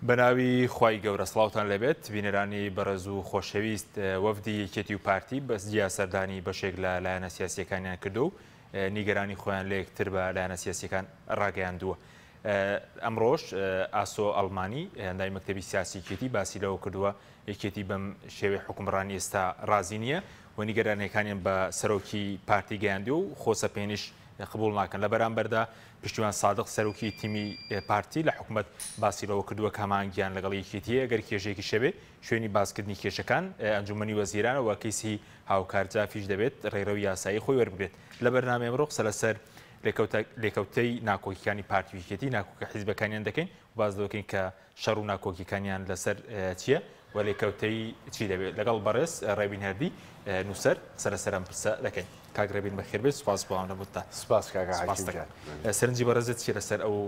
بەناوی خوای گەورە سڵاوتان لەبێت بینەرانی بەڕێز و خۆشەویست وەفدی یەکێتی و پارتی بەسجیا سەردانی بەشێک لە لایەنە سیاسیەکانیان کردو و نیگەرانی خۆیان لە یەکتر بە لایەنە سیاسیەکان ڕاگەیاندووە. ئەمڕۆژ ئاسۆ ئەڵمانی هەندای مەکتەبی سیاسی یەکێتی باسی لەوە کردووە یەکێتی بەم شێوەی حکومڕانی ئێستا ڕازی نییە و نیگەرانەکانیان بە سەرۆکی پارتی گەیاندی و خۆسەپێنش قبول ناکەن لە بەرامبەردا پشتیوان سادق سەرۆکی تیمی پارتی لە حکوومەت باسی لەوە کردووە کامانگیان لەگەڵ یەکێتیە ئەگەر کێژێکی شەبێ شوێنی باسکردنی کێشەکان ئەنجومەنی وەزیرانەوە کەیسی هاوکارجافیش دەبێت ڕێڕەوی یاسایی خۆی وەربگرێت. لە بەرنامەی ئەمڕۆ قسە لەسەر لێکەوتەی ناکۆکیەکانی پارتی یەکێتی ناکۆکە حیزبەکانیان دەکەین و باز دەکەین کە شەڕ و ناکۆکیەکانیان لەسەر چییە و لێکەوتەی چی دەبێت لەگەڵ بەڕێز ڕێبین هەردی نووسەر سەرەسەرم پرسە دەکەین. کاگرێبین بەخێر بێت سوپاس بۆ نەبووتە. سپاس کاکە سەرنجی بەڕێزت چی لەسەر ئەو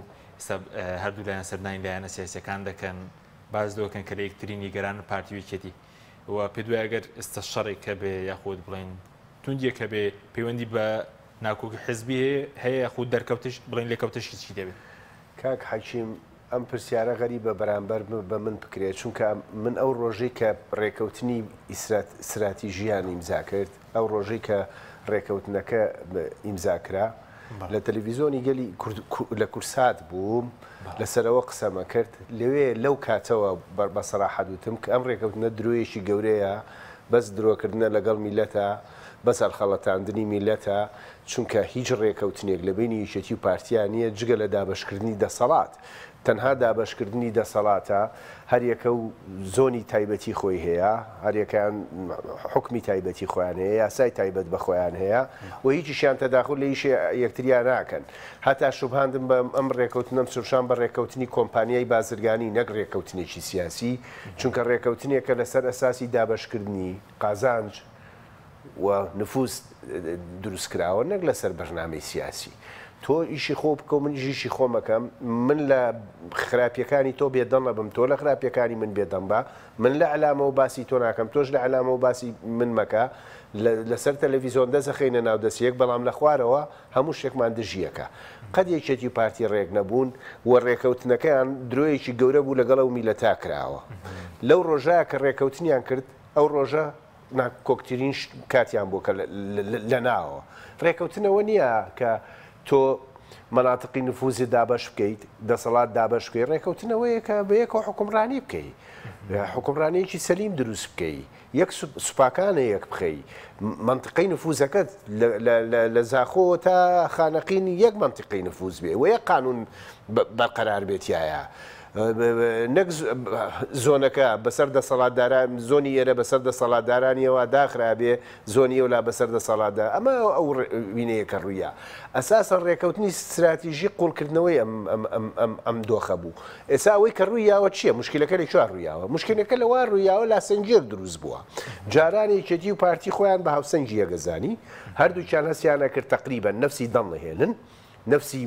هەردوو لایەن سەردانی لایەنە سیاسیەکان دەکەن باز دەکەن کە لە یەکترین نیگەران پارتی یەکێتی و پێ دوای ئەگەر ئێستا شەڕێک کە بێ یاخود بڵێن توندیە کە بێ پەیوەندی بە ناکۆکی حزبی هەیە یاخود دەرکەوتش بڵێن لێکەوتەشی چی دەبێت؟ کاک حەکیم ئەم پرسیارە غەریبە بەرامبەر بە من بکرێت چونکە من ئەو ڕۆژەی کە ڕێکەوتنی استراتیژیان ئیمزا کرد ئەو ڕۆژەی کە ڕێکەوتنەکە ئیمزاکرا لە تەلەڤیزۆنی گەلی لە کورسات بووم لەسەرەوە قسەمە کرد لەوێ لەو کاتەوە بە سەراحەت وتم کە ئەم ڕێکەوتنە درۆیەکی گەورەیە بەس درۆکردنە لەگەڵ میلەتە بەس هەڵخەڵەتاندنی میلەتە چونکە هیچ ڕێکەوتنێک لە بینی یەکێتی و پارتیان نییە جگە لە دابەشکردنی دەسەڵات تەنها دابەشکردنی دەسەڵاتە هەریەکە و زۆنی تایبەتی خۆی هەیە هەریەکان حکمی تایبەتی خۆیان هەیە یاسای تایبەت بە خۆیان هەیە و هیچیشیان تەداخل لە هیچ یەکتریان ناکەن هەتا شوبهاندم بە ئەم ڕێکەوتنەم سوشان بە ڕێکەوتنی کۆمپانیای بازرگانی نەک ڕێکەوتنێکی سیاسی چونکە ڕێکەوتنێکە لەسەر ئەساسی دابەشکردنی قازانج و نفوس دروستکراوە نەک لەسەر بەرنامەی سیاسی تۆ ئیشی خۆ بکە و من ژیشی خۆمەکەم من لە خراپیەکانی تۆ بێدەڵە بم تۆ لە خراپیەکانی من بێدەم بە من لە علامە و باسی تۆ ناکەم تۆش لە علامە و باسی من مەکە لەسەر تەلەڤیزۆن دەزەخینە ناو دەستیەک بەڵام لە خوارەوە هەموو شتێکمان دژیەکە قەت یەکێتی پارتی ڕێک نەبوون و ڕێکەوتنەکەیان درۆیەکی گەورە بوو لەگەڵ ئەو میلەتا کراوە لەو ڕۆژەیە کە ڕێکەوتنیان کرد ئەو ڕۆژە کۆکتترین کاتیان بوو کە لە ناوە ڕێکەوتنەوە نییە کە تۆ مەناتقی نفوزی دابش بکەیت دەسەڵات دابش بکەی ڕێکەوتنەوەیە کە بە یەکەوە حکومڕانی بکەی حکومڕانیەکی سەلیم دروست بکەی یەک سوپاکانە یەک بخەی منطقەی نفوزەکەت لە زاخۆ تا خانەقینی یەک منطقەی نفوز بێ و یەک قانون بەرقەرار بێتیایە نەک زۆنەکە بەسەر دەسەڵاتداران زۆنی ئێرە بەسەر دەسەڵاتدارانیەوە داخرابێ زۆنی ولا بەسەر دەسەڵاتدا ئەمە ئەو وینەیەکە ڕوویە ئەساسەن ڕێکەوتنی استراتیژی قوڵکردنەوەی ئەم دۆخە بوو ئێستا ئەوەی کە ڕوویاوە چییە مشکلەکە لە چوار ڕوویاوە مشکلەکە لەوا ڕوویاوە لاسەنجێر دروست بووە جارانی یەکێتی و پارتی خۆیان بە هاوسەنگی یەگەزانی هەردووکیان هەستیانە کرد تەقریبەن نەفسی دەڵهێنن نەفسی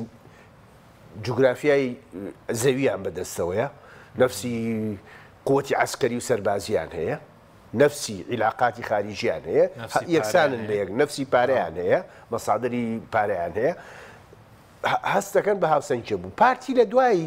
جوگرافیای زەویان بەدەستەوەیە نفسی قوتی عسکەری و سەربازیان هەیە نفسی عیلاقاتی خارجیان هەیە یەکسانن بە یەک نفسی پارەیان هەیە مەسادری پارەیان هەیە هەستەکەن بە هاوسەنگی بوو پارتی لە دوای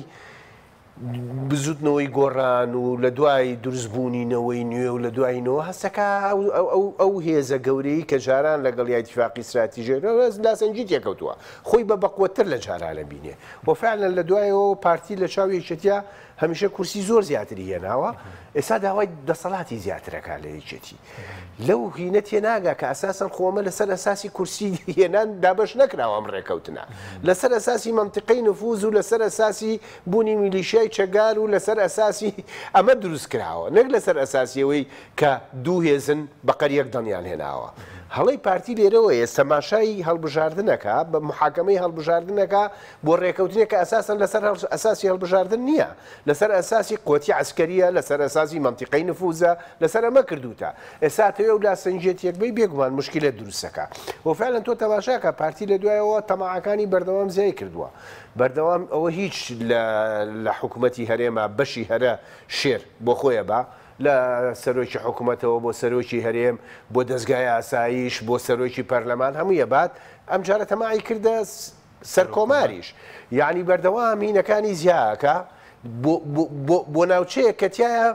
بزوتنەوەی گۆڕان و لە دوای دروستبوونینەوەی نوێ و لە دوایینەوە هەستەکە ئەو هێزە گەورەی کە جاران لەگەڵ یاتیفاقی استراتیژی لاسەنجی تێکەوتووە خۆی بە بەقوتر لە جارانە بینێ و فعلا لە دوایەوە پارتی لە چاو یەکێتیە هەمیشە کورسی زۆر زیاتری هێناوە ئێستا داوای دەسەڵاتی زیاترەکە لە یەکێتی لەو هینە تێناگا کە ئەساسن خۆمە لەسەر ئەساسی کورسی هێنان دابش نەکراوە ئەم ڕێکەوتنە لەسەر ئەساسی منطقەی نفوز و لەسەر ئەساسی بوونی میلیشیای چەگار و لەسەر ئەساسی ئەمە دروست کراوە نەک لەسەر ئەساسیەوەی کە دوو هێزن بەقەر یەک دڵنیان هێناوە هەڵی پارتی لێرەوە ئێستا ماشای هەڵبژاردنەکە بە محاکەمەی هەڵبژاردنەکە بۆ ڕێکەوتنێکە ئەساسن لەسەر ئەساسی هەڵبژاردن نییە لەسەر ئەساسی قوتی عسکەریە لەسەر ئەساسی منطقەی نفوزە لەسەر ئەمە کردوتە ئێستا تەوێ و لاسەنجێتیەک بێ بێگومان مشکلە دروستەکە و فعلا تۆ تەماشاکە پارتی لە دوایەوە تەماعەکانی بەردەوام زیای کردووە بەردەوام ئەوە هیچ لە حکوومەتی هەرێمە بەشی هەرە شێر بۆ خۆیە بە لە سەرۆکی حکوومەتەوە بۆ سەرۆکی هەرێم بۆ دەستگای ئاسایش بۆ سەرۆکی پەرلەمان هەموویە بات ئەم جارە تەماعی کردە سەرکۆماریش یعنی بەردەوام هینەکانی زیاکە بۆ ناوچەیە کە تایە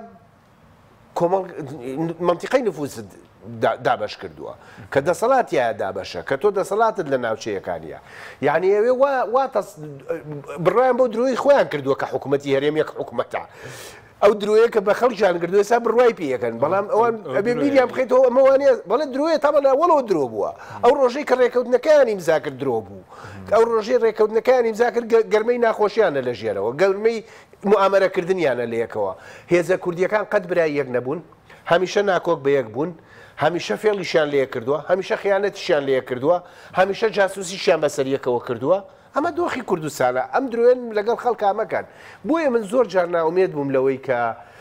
منتیقەی نفوس دابش کردووە کە دەسەڵاتیە دابەشە کە تۆ دەسەڵاتت لە ناوچەیەکانیە یعنی ئەوێ بڕیان بۆ درۆی خۆیان کردووە کە حکوومەتی هەرێمیەک حکوومەتە ئەو درۆیە کە بە خەڵکیان کردو ێستا بڕوای پێەکەن بەڵام ئەوان ئەبێ بیریان بخێتەوە ئەمەوانێ بەڵێ درۆیە تاوەڵەوە درۆ بووە ئەو ڕۆژەی کە ڕێکەوتنەکانی ئیمزا کرد درۆ بوو ئەو ڕۆژەی ڕێکەوتنەکانی ئیمزا کرد گەرمەی ناخۆشیانە لە ژێرەوە گەرمەی موامەرەکردنیانە لە یەکەوە هێزە کوردیەکان قەت برای یەک نەبوون هەمیشە ناکۆک بە یەک بوون هەمیشە فێڵیشیان لێ کردووە هەمیشە خیانەتیشیان لێ کردووە هەمیشە جاسوسیشیان بەسەر یەکەوە کردووە ئەمە دۆخی کوردستانە ئەم درۆێن لەگەڵ خەڵکامەکان بۆیە من زۆر جار ناومێت بووم لەوەی کە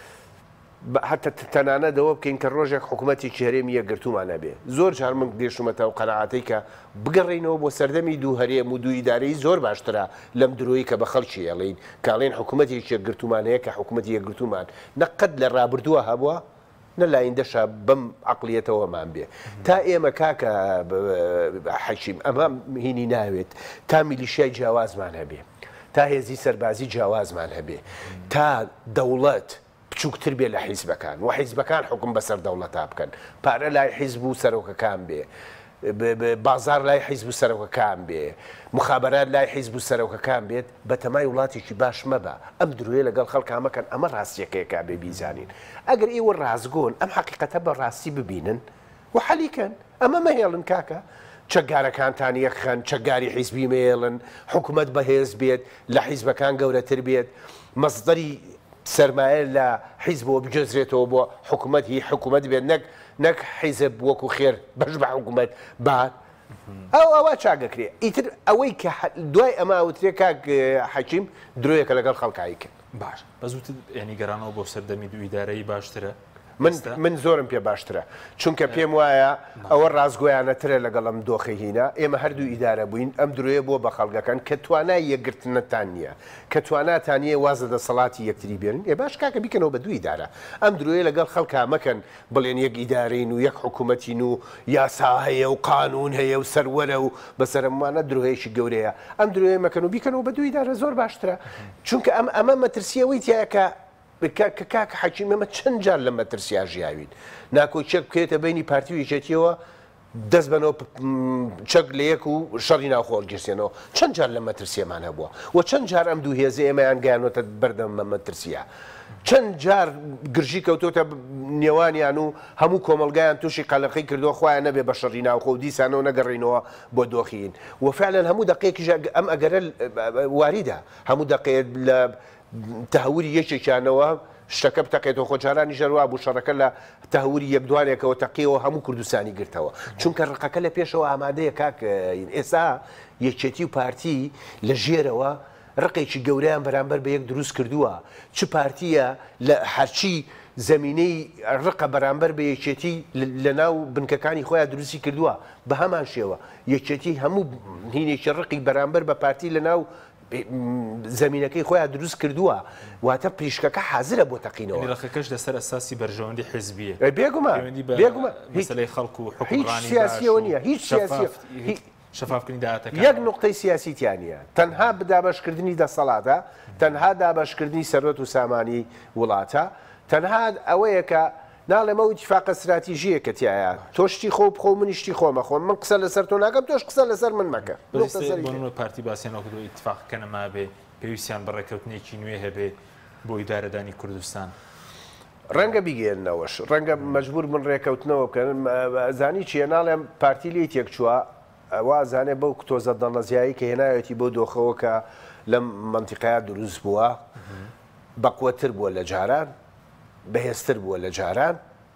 حتى تەنانە دەوە بکەین کە ڕۆژێک حکوومەتێکی هەرێمی یەکگرتومانە بێ زۆر جار من دێشومەتەوە قەنەعاتەی کە بگەڕێینەوە بۆ سەردەمی دوو هەرێم و دوو ئیدارەی زۆر باشترە لەم درۆیی کە بە خەڵکی ئەڵین کاڵێن حکوومەتێکی یەکگرتومانەیە کە حکوومەتی یەکگرتومان نەقەت لە ڕابردووە هەبووە نە لایندەشە بەم عقلیەتەوەمان بێ تا ئێمە کاکە حەکیم ئەمە هینی ناوێت تا میلیشیای جیاوازمان هەبێ تا هێزی سەربازی جیاوازمان هەبێ تا دەوڵەت بچووکتر بێ لە حیزبەکان و حیزبەکان حکم بەسەر دەوڵەتا بکەن پارە لای حیزب و سەرۆکەکان بێ بازار لای حیزب و سەرۆکەکان بێ مخابرات لای حیزب و سەرۆکەکان بێت بە تەمای وڵاتێکی باش مەبە ئەم درۆیە لەگەڵ خەڵکامەکەن ئەمە ڕاستیەکەیەکا بێ بیزانین ئەگەر ئێوە ڕازگۆن ئەم حەقیقەتە بە ڕاستی ببینن و حەلیکەن ئەمە مەهێڵن کاکە چەکگارەکانتان یەکخەن چەکگاری حیزبی مێڵن حکوومەت بەهێز بێت لە حیزبەکان گەورەتر بێت مەصدەری سەرمایە لە حیزبەوە بجێزرێتەوە بۆ حکوومەت هی حکوومەت بێت نەک حیزب وەکو خێر بەش بە حکوومەت بعد ئەوە چاگەکرێ ئیتر ئەوەی کە دوای ئەمە وترێ کاک حەکیم درۆیەکە لەگەڵ خەڵکاییکرد باش بەزووت ینی گەڕانەوە بۆ سەردەمی دوو ئیدارەی باشترە من زۆرم پێ باشترە چونکە پێم وایە ئەوە ڕازگۆیانەترە لەگەڵ ئەم دۆخی هینە ئێمە هەردوو ئیدارە بووین ئەم درۆیە بۆ بە خەڵگەکان کە توانای یەکگرتنەتان نییە کە تواناتان نیە وازە دەسەڵاتی یەکتری بێنن ێ باش کاکە بیکەنەوە بە دوو ئیدارە ئەم درۆیە لەگەڵ خەڵکا مەکەن بڵێن یەک ئیدارین و یەک حکوومەتین و یاسا هەیە و قانون هەیە و سەروەرە و بەسەرمانە درۆهەیەکی گەورەیە ئەم درۆیە مەکەن و بیکەنەوە بە دوو ئیدارە زۆر باشترە چونکە ئەمە مەترسیەوەی تایە کە کاکە حەکیم ئەمە چەند جار لە مەترسیا ژیاوین ناکۆ چەک بکرێتە بینی پارتی و یەکێتیەوە دەست بنەوە چەک لە یەک و شەڕی ناوخۆڵ گرسێنەوە چەند جار لە مەترسیەمان هەبووە و چەند جار ئەم دوو هێزە ئێمەیان گەیانۆتە بەردەم مەترسیە چەند جار گرژی کەوتۆتە نێوانیان و هەموو کۆمەلگایان تووشی قەلەقی کردووە خۆیان نەبێ بە شەڕی ناوخۆ و دیسانەوە نەگەڕینەوە بۆ دۆخین و فعلەن هەموو دقەیەکیش ئەم ئەگەرە واریدە هەموو دقەیە لە تەهوری یەکێکیانەوە شتەکە بتەقێتەوە خۆجارانی ژەروا بوو شەڕەکە لە تەهوری یەکدوانێکەوە تەقیەوە هەموو کوردستانی گرتەوە چونکە ڕقەکە لە پێشەوە ئامادەیە کاک ئێستا یەکێتی و پارتی لە ژێرەوە ڕقێکی گەورەیان بەرامبەر بە یەک دروست کردووە چ پارتیە لە هەرچی زمینەی ڕقە بەرامبەر بە یەکێتی لە ناو بنکەکانی خۆیان دروستی کردووە بە هەمان شێوە یەکێتی هەموو هینێکی ڕقی بەرامبەر بە پارتی لە ناو زمینەکەی خۆیان دروست کردووە واتە پریشکەکە حازرە بۆ تەقینەوە ڕقەکەش لەسەر ئەساسی بەرژەوەندی حیزبیە بێگومە مەسەلەی خەڵکو و حکومڕانی سیاسیەوە نییە هیچ شەفافکردنی داهاتەکان یەک نقطەی سیاسیتیان نیە تەنها بدابەشکردنی دەسەڵاتە تەنها دابەشکردنی سەرۆت و سامانی وڵاتە تەنها ئەوەیە کە ناڵێمە و اتفاقە استراتیژیەکە تایە تۆشتی خۆ بخۆ منیشتی خۆمە خۆم من قسە لەسەر تۆ ناکەم تۆش قسە لەسەر من مەکە بۆ پارتی باسییانەوە کردو اتفاقکە نەما بێ پێویستیان بە ڕێکەوتنێکی نوێ هەبێ بۆ ئیدارەدانی کوردستان ڕەنگە بیگەێننەوەش ڕەنگە مەجبور من ڕێکەوتنەوە بکەن زانی چیە ناڵێم پارتی لی تێک چووە ئەوە زانێ بەو تۆزە دەڵەزیایی کە هێناوێتی بۆ دۆخەوە کە لەم منتیقەیە دروست بووە بەقوەتر بووە لە جاران بەهێزتر بووە لە جاران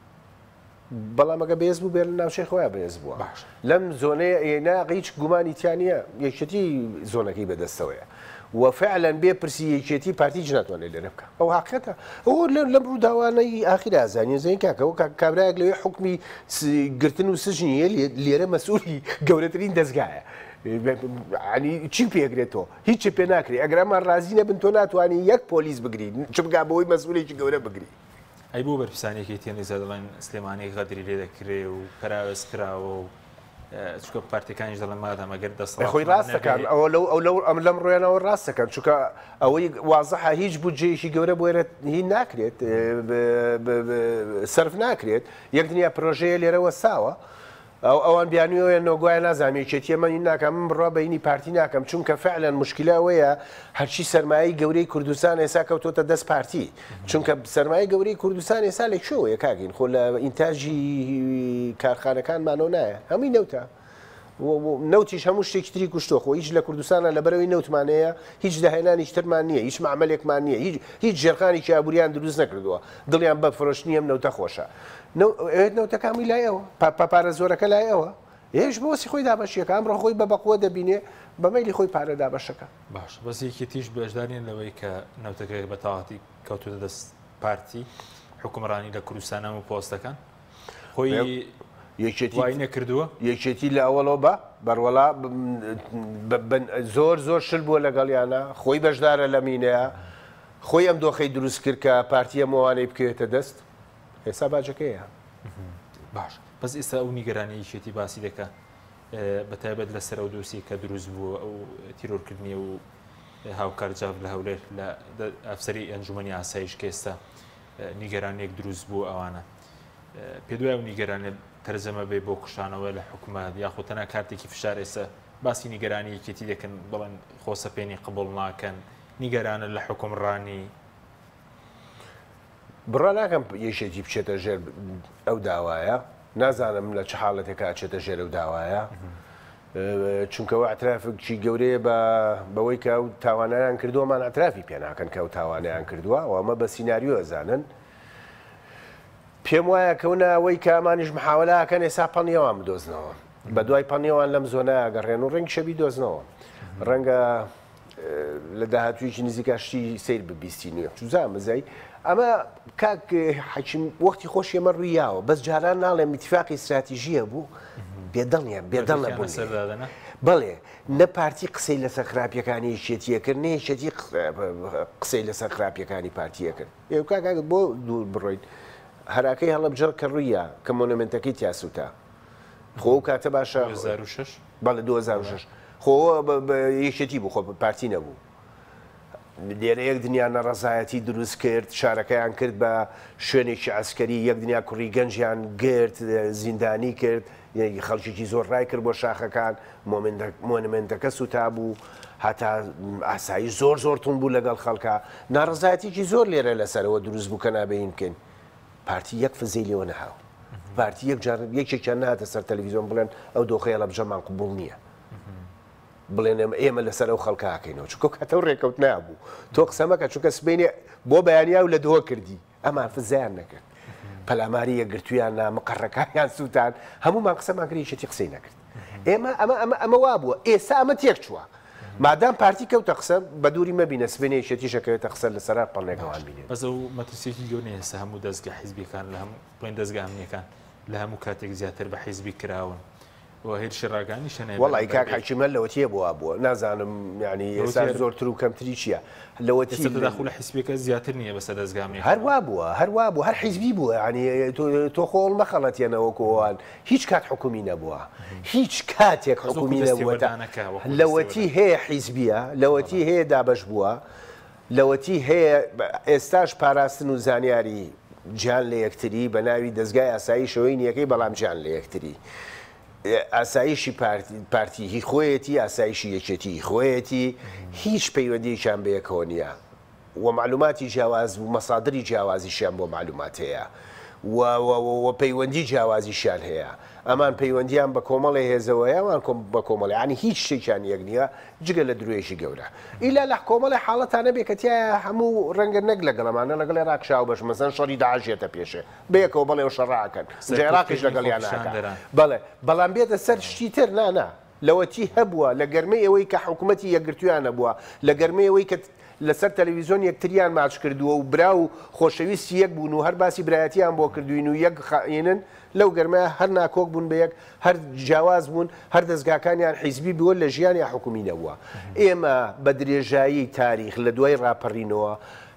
بەڵام ئەگە بەهێز بوو بێ لە ناوچەی خۆیان بەهێز بووە لەم زۆنەیە ئێنا هیچ گومانی تیانە یەکێتی زۆنەکەی بەدەستەوەیە و فعلەن بێ پرسی یەکێتی پارتی ناتوانێت لێرە بکە ئەو حقیقەتە ئەوە لەم ڕووداوانەی ئاخیر ئازانیە زەین کاکەەوە کابراایەک لەوێ حکمی گرتن و سژنیە لێرە مەسئولی گەورەترین دەستگایە ینی چی پێگرێتەوە هیچ پێ ناکرێت ئەگەرمان ڕازی نەبن تۆ ناتوانانی یەک پۆلیس بگریت چ بگا بەوەی مەسئولێکی گەورە بگری ئەی بۆ بەرپرسانێکی تێنی زەدەڵێن سلێمانی غەدری لێ دەکرێ و پەراوەز کراوە و چکە پارتیەکانیش دەڵێن مادام ئەگەر دەسەڵات خۆی ڕاستەکان ئەو لەم ڕۆیانەوە ڕاستەکەن چونکە ئەوەی وازەحە هیچ بودجەیەکی گەورە بۆێرە هی ناکرێت سەرف ناکرێت یەک دنیا پرۆژەیە لێرەوە ساوە ئەوان بیانویەوە نۆگوای نازانێتێتی ئەمە ناکەم من بڕوا بەینی پارتی ناکەم چونکە فعلەن مشکلەوەیە هەرچی سەرمایی گەورەی کوردستان ئێسا کەوتۆتە دەست پارتی چونکە سەرمایی گەورەی کوردستان ئێسا لێک شوەیە کاگین خۆ لە ئینتاژی کارخانەکانمانەوە نایە هەمووی نەوتە نەوتیش هەموو شتێکی تری کوشتۆ خۆ هیچ لە کوردستانە لە بەرەوەی نەوتمانەیە هیچ داهێنانی ترمان نییە هیچ معمەلێکمان نییە هیچ ژێرخانی کابوریان دروست نەکردووە دڵیان بە فرۆشتنی ئەم نەوتە خۆشە نەوتەکامی لایەوە پارە زۆرەکە لایەوە هێش بۆسی خۆی دابەشیەکە ئەمڕۆ خۆی بە بەقوە دەبینێ بەمەیلی خۆی پارە دابەشەکە باش بەسێکی تیش بەشدارین لەوەی کە نەوتەکە بە تاواتی کەوتوتە دەست پارتی حکومڕانی لە کوردستان و پۆستەکان خۆی وای نەکردووە یەکێتی لە ئەوڵەوە بە بەروەڵا زۆر شل بووە لەگەڵیانە خۆی بەشدارە لە مینەیە خۆی ئەم دۆخەی دروست کرد کە پارتیە مۆوانەی بکەوێتە دەست ئێستا باجەکەیە باش بەس ئێستا ئەو نیگەرانەیەکێتی باسی دەکە بەتایبەت لەسەر ئەو دۆسیە کە دروست بووە ئەو تیرۆرکردنی و هاوکارجااف لە هەولێر لە ئەفسەری ئەنجومەنی ئاسایش کە ئێستا نیگەرانێک دروست بوو ئەوانە پێ دوای ئەو نیگەرانە تەرجەمە بێ بۆ قشانەوە لە حکوومەت یاخۆ تەنها کارتێکی فشار ئێستا باسی نیگەرانیەکێتی دەکەن بڵێن خۆسەپێنی قبول ناکەن نیگەرانە لە حکومڕانی بڕا ناکەم یەشێکی بچێتە ژێر ئەو داوایە نازانم لە چه حاڵەتێکا چێتە ژێر ئەو داوایە چونکەەوە ئەترافێکی گەورەیە بەوەی کە ئەو تاوانیان کردووەمان ئەترافی پێ ناکەن کە ئەو تاوانیان کردووە و ئەمە بە سیناریۆ ئەزانن پێم وایە کەونە ئەوەی کە ئەمانیش محاولاکەن ئێسا پەنیەوان بدۆزنەوە بە دوای پەنیەوان لەم زۆنە گەڕێن و ڕنگ شەبی دۆزنەوە ڕەنگە لە داهاتوویەکی نزیکاشتی سیر ببیستی نوێ چوزامەزای ئەمە کاک حەکیم وەختی خۆشی ئەمە ڕوویاوە بەس جاران ناڵێ میتیفاقی استراتیژیە بوو بێدڵ نەبوو بەڵێ نە پارتی قسەی لەسەر خراپیەکانی شێتیە کرد نێشێتی قسەی لەسەر خراپیەکانی پارتیە کرد ئێو کاکات بۆ دوور بڕۆین هەراکەی هەڵە بجڕ کە ڕوویە کە مۆنومنتەکەی تیاسووتە خۆ کاتە باشە 2006 بەڵێ 2006 خۆ یەکێتی بوو خۆ پارتی نەبوو لێرە یەک دنیا نەڕەزایەتی دروست کرد شارەکەیان کرد بە شوێنێکی ئەسکەری یەک دنیا کوڕی گەنجیان گرت زیندانی کرد خەڵکیی زۆر ڕای کرد بۆ شاخەکان مۆنمنتەکە سوتا بوو هەتا ئاسایی زۆر تون بوو لەگەڵ خەڵکە ناڕەزایەتێکی زۆر لێرە لەسەرەوە دروست بوو کە نابێین بکەین پارتی یەک فزەی لێوە نەهاو پارتی یەکێکیان نهاتە سەر تەلەڤیزۆن بڵێن ئەو دۆخەیە لە بژەمان قبوڵ نییە بڵێن ئێمە لەسەر ئەو خەڵکاکەینەوە چکۆ کاتە ڕێکەوت نابوو تۆ قسەمەکە چونکە سبینێ بۆ بەیانیا و لە دۆ کردی ئەمان فزیان نەکرد پەلاماری یەکگرتویان مقڕەکانیان سووتان هەمومان قسەمان کردیشتی قسەی نەکرد ئەمە وا بووە ئێستا ئەمە تێک چووە مادام پارتی کەوتە قسە بە دووری مەبینە سبێنێشێتیشەکەوێتە قسە لەسەر پەڵێکەوان بینێت بەس ئەو مەترسێکی گەورە هێستا هەموو دەستگا حیزبیەکان لە هەموو بڵێن دەستگا ئەمنیەکان لە هەموو کاتێک زیاتر بە حیزبی کراون هێرشی ڕاگانی شەنێ وڵی کاک حەکیمە لەوەتیە بووە نازانم ینی ئێستا زۆرتر و کەمتری چییە لەوەتی داخل لە حیزبەکە زیاتر نییە بەسە دەستگامی هەروە بوو هەر حیزبی بووە ینی تۆ خۆڵ مەخەڵەتێنەوەکۆوان هیچ کات حکومی نەبووە هیچ کاتێک حکومی نەبووە لەوەتی هەیە حیزبیە لەوەتی هەیە دابش بووە لەوەتی هەیە ئێستاش پاراستن و زانیاری جیان لە یەکتری بە ناوی دەستگای ئاسایی شەوەی نیەکەی بەڵام جیان لە یەکتری ئاسایشی پارتی هی خۆیەتی ئاسایشی یەکێتی خۆیەتی هیچ پەیوەندیشان بەیەکەوە نییە و معلوماتی جیاواز و مەسادری جیاوازیشیان بۆ معلومات هەیە و پەیوەندی جیاوازیشیان هەیە ئەمان پەیوەندیان بە کۆمەڵی هێزەوەیەوان بە کۆمەڵی ینی هیچ شتێکیان یەک نییە جگە لە درێژی گەورە ئیلا لە کۆمەڵی حاڵەتانە بێکەتیایە هەموو ڕەنگە نەک لەگەڵەمانە لەگەڵ ڕاکشاو بەش مەسەن شەڕی داعشێتە پێشێ بەیەکەوە بەڵێ و شەڕاکەن عێراقیش لەگەڵیانەکە بەڵێ بەڵام بێتە سەر شتی تر نانا لەوەتی هەبووە لە گەرمەی ئەوەی کە حکوومەتی یەکگرتویان نەبووە لە گەرمەی ئەوەی کە لەسەر تەلەڤیزۆن یەکتریان ماچ کردووە و برا و خۆشەویستی یەک بوون و هەر باسی برایەتیان بۆ کردوین و یەک خائێنن لەو گەرمەیە هەر ناکۆک بوون بە یەک هەر جیاواز بوون هەر دەستگاکانیان حیزبی بووە لە ژیانی حکومی نەبووە ئێمە بە درێژایی تاریخ لە دوای ڕاپەڕینەوە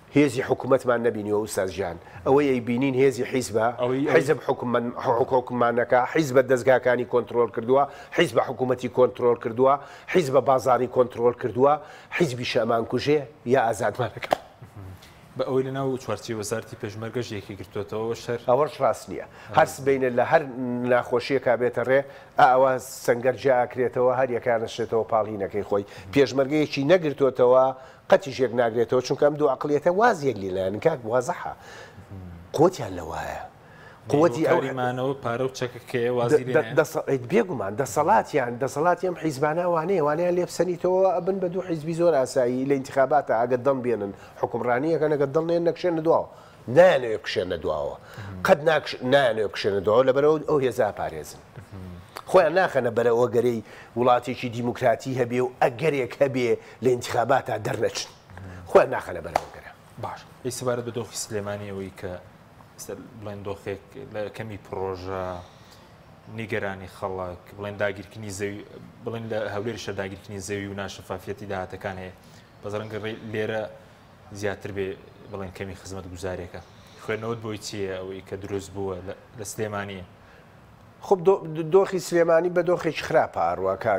هێزی حکوومەتمان نبینیەوە ئوستازیان ئەوەی ئەیبینین هێزی حیزبە حیزب حکومانەکە حیزبە دەستگاکانی کۆنتترۆل کردووە حیزبە حکوومەتی کۆنتترۆل کردووە حیزبە بازاری کۆنتترۆل کردووە حیزبی شەمان کوژێ یا ئازادمانەکە بە ئەوەی لەناو چوارچی وەزارتی پێشمەرگەش یەکی گرتوێتەوە شەر ئەوەش ڕاست نییە هەرس بینە لە هەر ناخۆشیەکە بێتە ڕێ ئەوە سەنگەرجاکرێتەوە هەر یەکانشێتەوە پاڵینەکەی خۆی پێشمەرگەیەکی نەگرتوێتەوە قەتی ژێک ناگرێتەوە چونکە ئەم دوو عقلێتە وازیەک لێلایەن کاک وازەحە قوتیان لەوایە قوتی ئەوریمانەوە پارە و چەکەکەی وازی بێگومان دەسەڵاتیان حیزبانە وانەیە لێپسەنیتەوە ئەبن بە دوو حیزبی زۆر ئاسایی لە ئینتیخاباتە ئەگە دڵ بێنن حکومڕانیەکە نەگە دڵنێن نەکشێنە دواوە نانەوێ بکشێنە دواوە قەت نانەوێ بکشێنە دواوە لەبەرەوە ئەو هێزا پارێزن خۆیان ناخەنە بەرەوە گەرەی وڵاتێکی دیموکراتی هەبێ و ئەگەرێک هەبێ لە ئینتیخاباتە دەرنەچن خۆیان ناخەنە بەرەوە گەرە باش هی سەبارەت بە دۆخی سلێمانیەوەی کە بڵێن دۆخێک لە کەمی پرۆژە نیگەرانی خەڵک بڵێن داگیرکردنی زەوی بڵێن لە هەولێرشە داگیرکردنی زەوی و ناشەفافیەتی داهاتەکان هەیە بەزەرەنگە لێرە زیاتر بێ بڵێن کەمی خزمەت گوزارێکە خوێنەوەت بۆی چییە ئەوەی کە دروست بووە لە سلێمانیە خب دۆخی سلێمانی بە دۆخێکی خراپە ئاڕوا کاک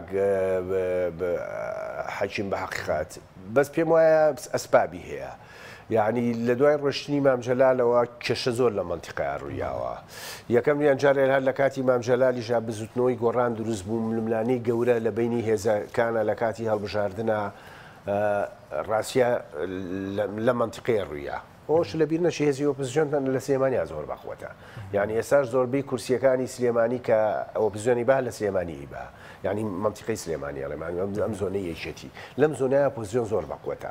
حەکیم بە حەقیقات بەس پێم وایە ئەسبابی هەیە یعنی لە دوای ڕۆشتنی مامجەلالەوە کێشە زۆر لە منتیقای ڕوویاوە یەکەم یان جارێ هەر لە کاتی مامجەلالیشا بزوتنەوەی گۆڕان دروست بوو ململانەی گەورە لە بینی هێزەکانە لە کاتی هەڵبژاردنە ڕاستە لە منتیقەی ڕوویە ئەوش لە بیر نەچی هێزی ئۆپۆزیسیۆن لە سلێمانیا زۆر بەخۆتە یعنی ئێساش زۆربەی کورسیەکانی سلێمانی کە ئۆپۆزیسیۆنی با لە سلێمانی با یعنی منتیقەی سلێمانی ئەم زۆنەی یەکێتی لەم زۆنەیە ئۆپۆزیسیۆن زۆر بەخۆتە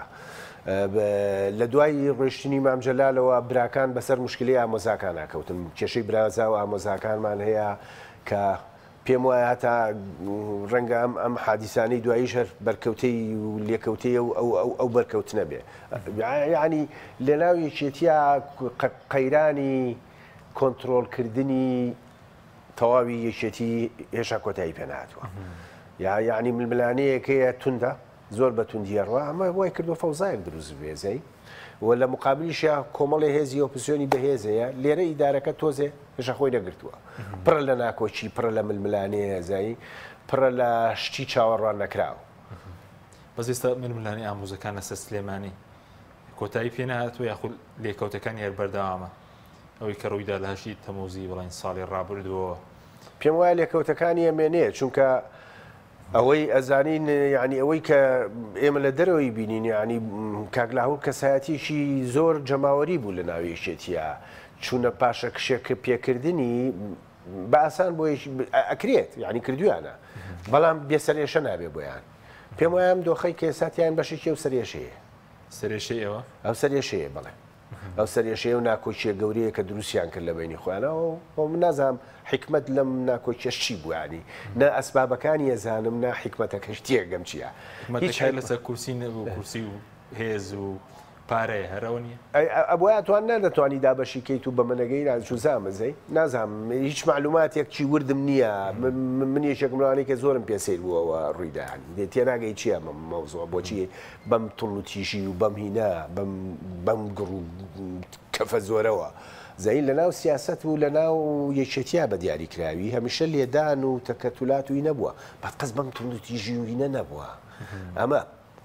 لە دوای ڕۆشتنی مامجەلالەوە براکان بەسەر مشکلی ئامۆزاکان ناکەوتن کێشەی برازا و ئامۆزاکانمان هەیە کە پێم وایە هەتا ڕەنگە ئەم حادیسانەی دواییش هەر بەرکەوتەی و لێکەوتەیە و ئەو بەرکەوتنە بێ یعنی لە ناو یەکێتیە قەیرانی کۆنتترۆلکردنی تەواوی یەکێتی هێشا کۆتایی پێنهاتوە یعنی ململانەیەکەیە توندە زۆر بە توندیەڕوە ئەمە وای کردو فەوزایەک دروست بێزەی و لە مقابلیشە کۆمەڵی هێزی ئۆپۆزیسیۆنی بەهێزەیە لێرە ئیدارەکە تۆزێ هێشە خۆی نەگرتووە پڕە لە ناکۆچی پڕە لە ململانەیە هێزایی پڕە لە شتی چاوەڕوان نەکراوە بەس ئێستا ململانی ئامۆزەکان لەسەر سلێمانی کۆتایی پێ نهاتوە یاخود لێکەوتەکانی هەر بەردەوامە ئەوەی کە ڕوویدا لە هەشتی تەموزی بڵین ساڵی ڕابردووە پێم وایە لێکەوتەکانی ئەمێنێ چونکە ئەوەی ئەزانین ینی ئەوەی کە ئێمە لە دەرەوەی بینین ینی کاگلاهور کەسایەتیشی زۆر جەماوەری بوو لە ناوێشێتیە چوونە پاشە کشێک پێکردنی بە ئاسان بۆ ئەکرێت یعنی کردویانە بەڵام بێسەرێشە نابێ بۆیان پێم وایە ئەم دۆخەی کێساتیان بەشێکی ئەو سەرێشەیە سەرێشەی ئەوە ئەو سەرێشەیە بڵێ ئەو سەرێشەیە و ناکۆچیە گەورەیە کە دروستیان کرد لە بینی خۆیانەوە بۆ من نازانم حکمت لەم ناکۆچیەش چی بووانی نە ئەسبابەکانی ئەزانم نا حکمەتەکەش تێگەم چییە هیچ لەسەر کورسی نەبوو کورسی و هێز و پارەیە هەرەوە نیە ئەبواە توان نەدەتوانی دابەشی کەیت و بە منەگەی ناچوزامەزەی نازانم هیچ معلوماتێک چی وردم نییە من یەکێکملوانی کە زۆرم پێسیر بووەوە ڕوویدانی تێناگەی چییە مەوزوە بۆچی بەم توڵ و تیژی و بەم هینە بەم گڕ و کەفە زۆرەوە زەین لە ناو سیاست و لە ناو یەکێتیا بە دیاریکراوی هەمیشە لێدان و تەکەتولات وی نەبووە بەقەس بەم توڵ و تیژی و هینە نەبووە ئەمە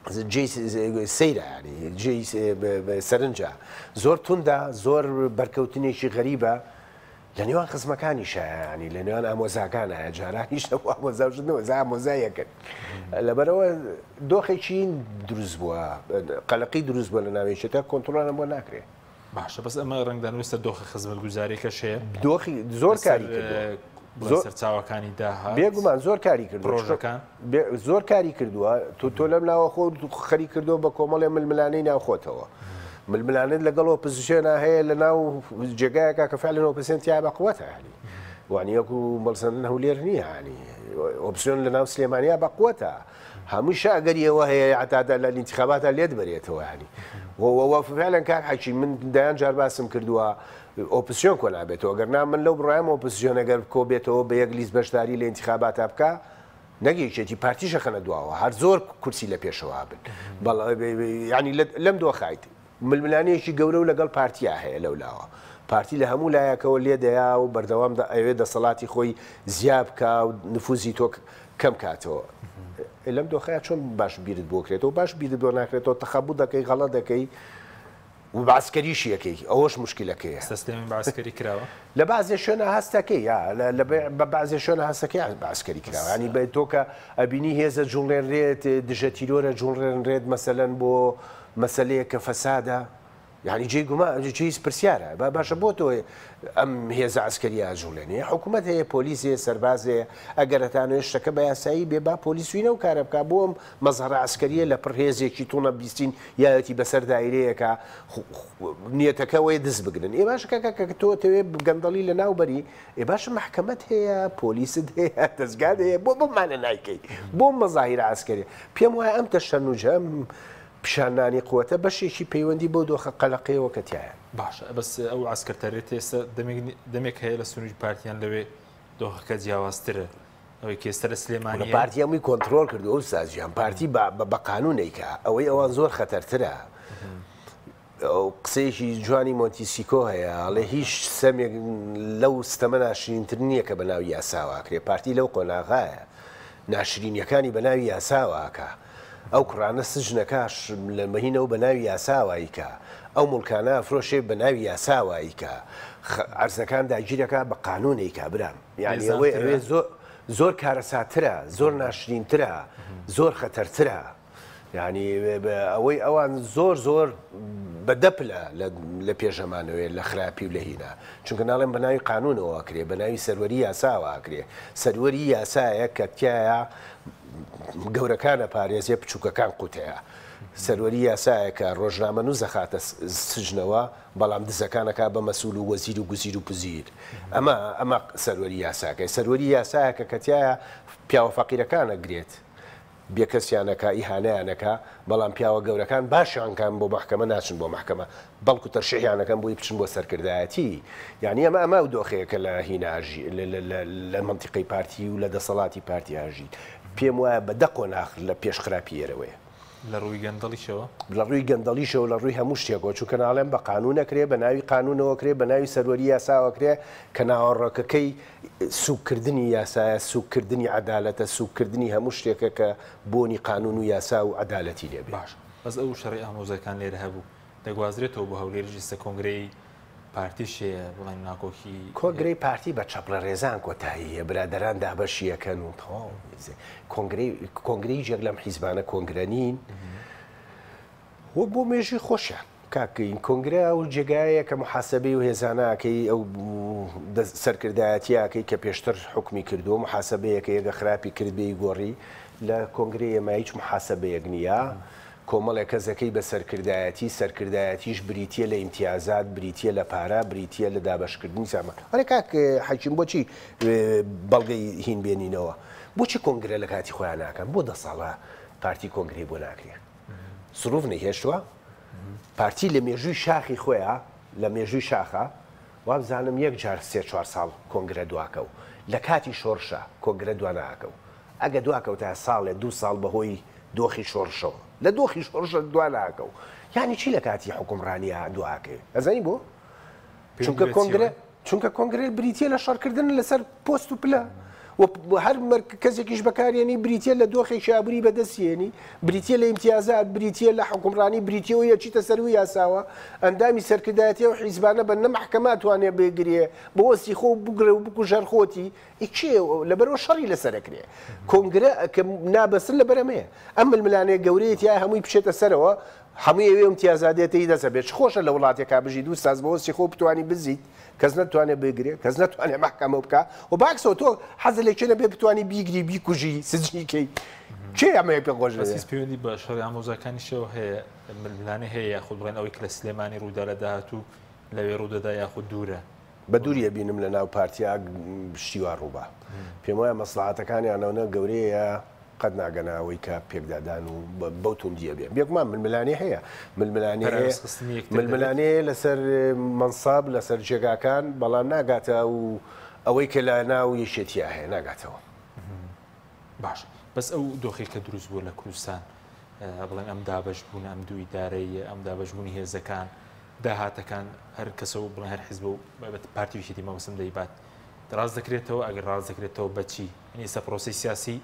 سەیرە ینی سەرنجە زۆر توندا زۆر بەرکەوتنێکی غەریبە لە نێوان خزمەکانیشە ینی لە نێوان ئامۆزاکانە جارانیش ئامۆزاژنەوە ئامۆزایەکەن لەبەرەوە دۆخێکی دروست بووە قەلەقی دروست بووە لە ناوێشێتە کۆنتترۆلانە بۆ ناکرێت باشە بەس ئەمە ڕنگدان وستە دۆخە خزمەت گوزارێکەش هەیە دۆخی زۆر کاری سەرچاوەکانی داهات بێگومان زۆر کاری کردو زۆر کاری کردووە تۆ لەم ناوە خۆ خەری کردو بە کۆمەڵێ ململانەی ناوخۆتەوە ململانت لەگەڵ ئۆپۆزیسیۆنە هەیە لە ناو جێگایەکە کە فعلەن ئۆپۆزیسیۆنتیا بەقوەتە ینی وانی وەکو بەڵسەن هەولێر نییە ینی ئۆپسیۆن لە ناو سلێمانیا بەقوەتە هەموو شاگەریەوە هەیە حتادا لە ئینتیخاباتە لێت بەرێتەوە ینی وە فعلەن کاک حەکی من دایان جار باسم کردووە ئۆپسیۆن کۆ نابێتەوە گەرنا من لەو بڕایمە ئۆپسیۆن ئەگەر کۆ بێتەوە بە یەک لیست بەشداری لە ئینتیخاباتە بکە نەگەیشێتی پارتیشە خەنە دواوە هەر زۆر کورسی لە پێشەوە بن ینی لەم دۆخایت ململانەیەکی گەورە و لەگەڵ پارتیا هەیە لەولاوە پارتی لە هەموو لایەکەوە لێدەیا و بەردەوام ئەوێ دەسەڵاتی خۆی زیاب بکە و نفوزی تۆ کەم کاتەوە لەم دۆخەیە چۆن باش بیرت بۆکرێتەوە باش بیرت بۆ ناکرێتەوە تەخەبوو دەکەی غەڵە دەکەی و باسکەریشی یەکەی ئەوەش مشکلەکەیە سیستەمی باسکەری کراوە لە بازێ شوێنە هەستەکەی بە بازێ شوێنە هەستەکەی باسکەری کراوە ینی بە تۆ کە ئەبینی هێزە جوڵێنرێت دژە تیرۆرە جوڵێنرێت مەسەلەن بۆ مەسلەیە کە فەسادە یعنی جێ گوما جێیس پرسیارە باشە بۆ تۆ ئەم هێزە عسکەریە ئاژوڵێنێ حکوومەت هەیە پۆلیسێ سەربازێ ئەگەرەتانێ شتەکە بە یاسایی بێ با پۆلیسوینە و کارە بکە بۆم مەزهرە عسکەریە لە پڕهێزێکی تۆنە بیستین یاەتی بەسەر دایرەیەکە نیەتەکەەوەی دەست بگرن ئێ باشەکە کە تۆ تەوێ گەندەڵی لە ناوبەری ئێ باشە محکەمەت هەیە پۆلیست هەیە دەستگاد هەیە بۆ بمانە نایکەی بۆ مەزاهیرە عسکەری پێم وایە ئەم تەشەنوجە پیشانانی قوتە بەشێکی پەیوەندی بۆ دۆخە قەلەقەیەوە کەتیایە باشە بەس ئەو عسکەرتەرێت ئێستا دەمێک هەیە لە سنووری پارتیان لەوێ دۆخەکە جیاوازترە ئەوەی کێستە لە سلێمانی پارتی هەمووی کۆنتترۆل کردو ئەو سازیان پارتی بە قانونێکە ئەوەی ئەوان زۆر خەتەرترە قسەیەکی جوانی مۆنتیسیکۆ هەیە ئەڵێ هیچ سەمێک لەو ستەمە ناشرینتر نییە کە بە ناوی یاساواکرێ پارتی لەو قۆناغایە ناشرینیەکانی بە ناوی یاساواکە ئەو کوڕانە سژنەکەش لە مەهینەوە بە ناوی یاساواییکە ئەو مڵکانە فرۆشێ بە ناوی یاساواییکە عەرزەکان داگیرەکە بە قانونێکە برام یعنی ئەوەی زۆر کارەساترە زۆر ناشرینترە زۆر خەتەرترە یعنی ئەوەی ئەوان زۆر بەدەپلە لە پێشەمانەوەی لە خراپی و لە هینە چونکە ناڵێن بە ناوی قانونەوە کرێ بە ناوی سەروەری یاساواکرێ سەروەری یاسایە کە تایە گەورەکانە پارێزیە بچووکەکان قوتەیە سەروەری یاسایە کە ڕۆژنامە نووز دەخاتە سژنەوە بەڵام دزەکانەکە بە مەسوول و وەزیر و گوزیر و پزیر ئەمە سەروەری یاساکەی سەروەری یاسایەکە کەتیایە پیاوە فەقیرەکانە گرێت بێکەسیانەکە ئیهانەیانەکە بەڵام پیاوە گەورەکان باشیانکان بۆ محکەمە ناچن بۆ محکەمە بەڵکو تەرشیحیانەکەم بۆی بچن بۆ سەرکردایەتی یعنی ئەمە ئەو دۆخەیەکە لە هیناژی لە منتیقی پارتی و لە دەسەڵاتی پارتی ئاژی پێم وایە بە دەقۆناخ لە پێشخراپیێرەوەیە لە ڕووی گەندەڵیشەوە لە ڕووی گەندەڵیشەوە لە ڕووی هەموو شتێکەوە چونکە ناڵێن بە قانونەکرێ بە ناوی قانونەوەکرێ بە ناوی سەروەری یاساوەکرێ کە ناوەڕەکەکەی سوکردنی یاسایە سوکردنی عەدالەتە سوکردنی هەموو شتێکە کە بۆنی قانون و یاسا و عەدالەتی لێبێ باش بەس ئەو شەڕی ئامۆزەکان لێرە هەبوو دەگوازرێتەوە بۆ هەولێری جستە کۆنگرەی پارتیشەیە بڵێن ناکۆکی کۆنگرەی پارتی بە چەپڵە ڕێزان کۆتاییە برادەران دابەشیەکەن و کۆنگرەی جێک لەم حیزبانە کۆنگرەنین وە بۆ مێژی خۆشیان کاکەین کۆنگرە و جێگایە کە محاسبەی و هێزاناکەی ئەو سەرکردایەتیاکەی کە پێشتر حکمی کردو محاسبەیەکە یەگە خراپی کردبێی گۆڕی لە کۆنگرەی ئێمە هیچ محاسبەیەک نییە کۆمەڵێک کەسەکەی بە سەرکردایەتی سەرکردایەتیش بریتە لە ئیمتیازات بریتە لە پارە بریتە لە دابشکردنی سامان ئەرێ کاک حەکیم بۆچی بەڵگەی هین بێنینەوە بۆچی کۆنگرە لە کاتی خۆیان ناکەن بۆ 10 ساڵە پارتی کۆنگرەی بۆ ناکرێت سروف نەهێشتووە پارتی لە مێژووی شاخی خۆیان لە مێژووی شاخە وابزانم یەک جار 3-4 ساڵ کۆنگرە دواکە و لە کاتی شۆڕشە کۆنگرە دواناکە و ئەگە دواکەوتە ساڵێ 2 ساڵ بەهۆی دۆخی شۆڕشەوە لە دۆخی شۆڕشە دواناکە و یعنی چی لە کاتی حکومڕانیە دواکە ئەزانی بۆ چونکە کۆنگرە بریتە لە شەڕکردن لەسەر پۆست و پلە هەر کەسێکیش بەکارێنی بریتە لە دۆخی شابووری بەدەستێنی بریتە لە ئیمتیازات بریتە لە حکومڕانی بریتەوە یەچیتە سەر و یاساوە ئەندامی سەرکردایەتی و حیزبانە بە نەمەحکەمە توانێ بێگرێ بە وەستی خۆ بگرە و بکوژەر خۆتی ئیچێ لەبەرەوە شەڕی لەسەرەکرێ کۆنگرە کە نابەسن لە بەرەمەیە ئەم ململانەیە گەورەیەتی هەمووی بچێتە سەرەوە هەمووی ئەوێ امتیازادێتی دەسە بێت خۆشە لە وڵاتێکا بژی دوو ساز بە وەستی خۆ بتوانی بزیت کەس نەتوانێت بگرێت کەس نەتوانێت محکەمە بکە و باکسەوە تۆ حەزە لێکێنە بێ بتوانی بیگری بیکوژی سجنیکەی کێ ئەمەیە پێ خۆش پەیوەندی بە شەڕی ئامۆزەکانیشەوە هەیە ململانە هەیە یاخود بڵێن ئەوەی کە لە سلێمانی ڕوودا لە داهاتوو لەوێ ڕوودەدا یاخود دوورە بە دووریە بینم لە ناو پارتیا شتیوا ڕووبە پێم وایە مەسلحاتەکانیانەوە گەورەیە قەت ناگەناوەی کە پێکدادان و بەو توندیە بێ بێکمان ململانی هەیە ململانەیە لەسەر منساب لەسەر جێگاکان بەڵام ناگاتە و ئەوەی کە لە ناو یەشێتیا هەیە ناگاتەوە باش بەس ئەو دۆخی کە دروست بووە لە کوردستان بڵێن ئەم دابەشبوون ئەم دوو ئیدارەی ئەم دابەشبوونی هێزەکان داهاتەکان هەر کەسە و بڵێن هەر حیزب و پارتیویشتی مەوەسم دەیبات ڕاست دەکرێتەوە ئەگەر ڕاست دەکرێتەوە بەچی ئێستا پرۆسی سیاسی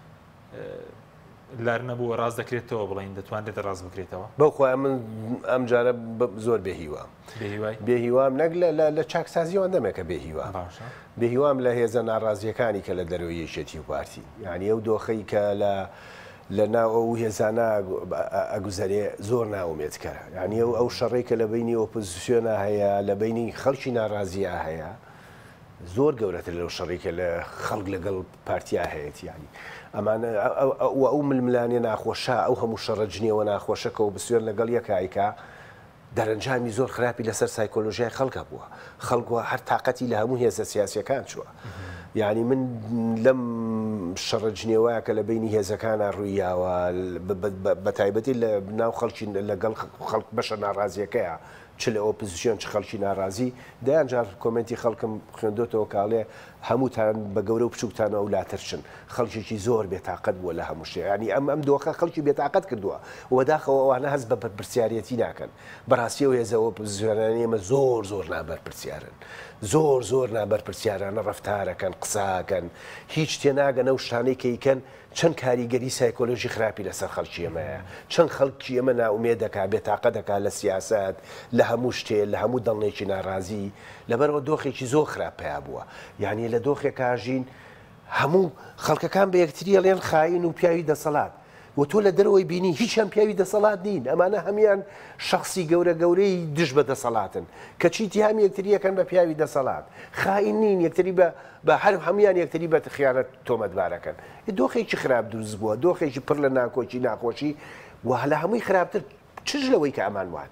لار نەبووە ڕاست دەکرێتەوە بڵین دەتوانێت ڕاست بکرێتەوە بەوخۆ من ئەم جارە زۆر بێهیوام بێهیوام نەک لە چاکسازیەوە دەمێکە بێهیوام بێهیوام لە هێزە ناڕازیەکانی کە لە دەرەوەی یەکێتی و پارتی یعنی ئەو دۆخەی کە لە ناو ئەو هێزانە ئەگوزارێ زۆر ناومێتکەرە یعنی ئەو شەڕێک کە لە بینی ئۆپۆزیسیۆنە هەیە لە بینی خەڵکی ناڕازیە هەیە زۆر گەورەتر لەو شەڕێکە لە خەڵک لەگەڵ پارتیا هەیەی ینی ئەمانە ئەو ململانێ ناخۆشە ئەو هەموو شەڕەجنیەوە ناخۆشەکە و بسوێن لەگەڵ یەکایکە دەرەنجامی زۆر خراپی لەسەر سایکۆلۆژیای خەڵکە بووە خەڵکووە هەر تااقەتی لە هەموو هێزە سیاسیەکان چووە یعنی من لەم شەڕەجنێوەیە کە لە بینی هێزەکانە ڕوویاوە بە تایبەتی لە ناو خەڵکی لەگەڵ خەڵک بەشە ناڕازیەکەیە چ لە ئۆپۆزیسیۆن چ خەڵکی ناڕازی دەیان جار کۆمنتی خەڵکم خوێندۆتەوە کاڵێ هەمووتان بە گەورە و بچووکتانە ئەو لاترچن خەڵکێکی زۆر بێتاقەت بووە لە هەموو شێ ینی ئەم دۆخە خەڵکی بێتاقەت کردووە وەداخەوە ئەوانە هەست بە بەرپرسیارەتی ناکەن بەڕاستیەوە هێزەوە ئۆپۆزیسیۆنانی ئێمە زۆر نابەرپرسیارن زۆر نابەرپرسیارانە ڕەفتارەکەن قساکەن هیچ تێناگەن ئەو شتانەی کەیکەن چەند کاریگەری سایکۆلۆژی خراپی لەسەر خەڵکی ئێمەیە چەند خەڵکی ئێمە ناومێ دەکا بێتاقە دەکا لە سیاست لە هەموو شتێ لە هەموو دڵنێکی ناڕازی لەبەرەوە دۆخێکی زۆر خراپەیە بووە یعنی لە دۆخێکاژین هەموو خەڵکەکان بە یەکتری ئەڵێن خاین و پیاوی دەسەڵات و تۆ لە دەرەوەی بینی هیچیان پیاوی دەسەڵات نین ئەمانە هەمیان شخصی گەورەی دژ بە دەسەڵاتن کە چیتی هەم یەکتریەکەن بە پیاوی دەسەڵات خاین نین یەکتری بە هەر هەمویان یەکتری بە خیانەت تۆمەتبارەکەن دۆخێکی خراپ دروست بووە دۆخێکی پڕ لە ناکۆکی ناخۆشی و لە هەمووی خراپتر چش لەوەی کە ئەمان وان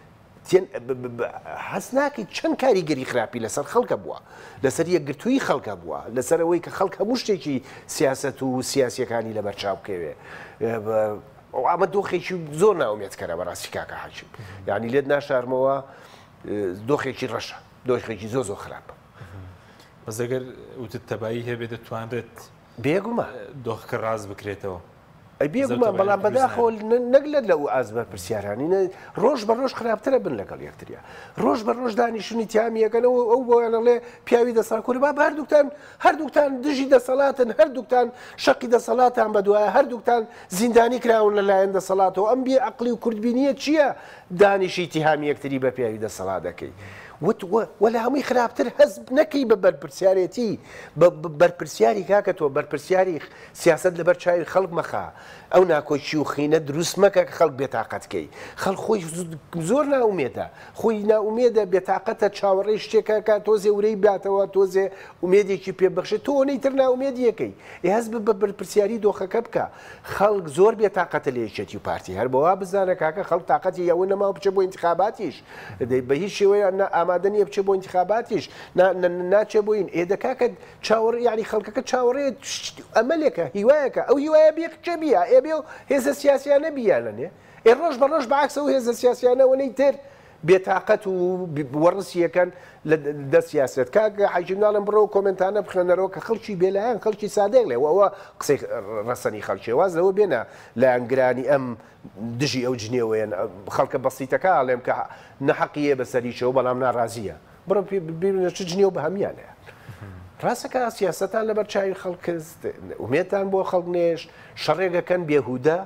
حەز ناکەی چەند کاریگەری خراپی لەسەر خەڵکە بووە لەسەر یەکگرتووی خەڵکە بووە لەسەر ئەوەی کە خەڵک هەموو شتێکی سیاست و سیاسیەکانی لەبەرچاو بکەوێ ئەمە دۆخێکی زۆر ناومێتکەرە بەڕاستی کاکە حاجم یعنی لێت ناشارمەوە دۆخێکی ڕەشە دۆخێکی زۆر خراپە بەس ئەگەر وتت تەبایی هەبێ دەتوانرێت بێگومە دۆخەکە ڕاست بکرێتەوە بێگومان بەڵام بەداخەوە نەگلت لە ئاز بەرپرسیارانی ڕۆژ بە ڕۆژ خراپترە بن لەگەڵ یەکتریا ڕۆژ بە ڕۆژ دانیشتنی تیامیەکەنەوە ئەو بۆیانەڵێ پیاوی دەسەڵات کوردبا هەردووکتان دژی دەسەڵاتن هەردووکتان شەقی دەسەڵاتان بەدوایە هەردووکتان زیندانی کراون لەلایەن دەسەڵاتەوە ئەم بێ عەقلی و کوردبینیە چییە دانیشی تیهامی یەکتری بە پیاوی دەسەڵات دەکەی ولا هەمووی خراپتر هەز نەکەی بە بەرپرسیارەتی بەرپرسیاری کاکە تۆ بەرپرسیاری سیاست لەبەر چاوی خەڵک مەخا ئەو ناکۆچی و خینە دروست مەکە کە خەڵک بێتاقەتکەی خەڵک خۆی زۆر ناومێدە خۆی ناومێدە بێتاقەتە چاوەڕێی شتێکەکە تۆزێ ورەی باتەوە تۆزێ ئومێدێکی پێبەخشێت تۆ نەیتر ناومێدیەکەی هەز بە بەرپرسیاری دۆخەکە بکە خەڵک زۆر بێتاقەتە لە یەکێتی و پارتی هەر بەوا بزانە کاکە خەڵک تااقەتی یاوە نەما بچێ بۆ ئینتیخاباتیش بە هیچ شێوەیە ئامادە نییە بچێ بۆ ئینتیخاباتیش ناچێ بۆین ئێدەکاکە چاوەڕ ینی خەڵکەکە چاوەڕێت ئەمەلێکە هیوایەکە ئەو هیوایە بێ کچە بیە ئێبێ و هێزە سیاسیانە بیانەنێ ڕۆژ بە ڕۆژ بەعکسە و هێزە سیاسیانەوەی تر بێتاقەت و وەڕسیەکەن لە سیاست کاکە حەجمناڵم بڕۆ و کۆمنتانە بخێنەرەوە کە خەڵکی بێلایەن خەڵکی سادێک لێ ئەوە قسەی ڕەسەنی خەڵکی واز لەوە بێنە لایەنگرانی ئەم دژی ئەو جنێوەیەن خەڵکە بەسیتەکە ئاڵێم کە نەحەقیە بەسەریشەوە بەڵام ناڕازیە بڕۆ ببینە چ جنێو بە هەمیانەیە ڕاستەکە سیاستان لەبەر چاوی خەڵکست ومێتان بۆ خەڵک نێش شەڕێگەکەن بێهودا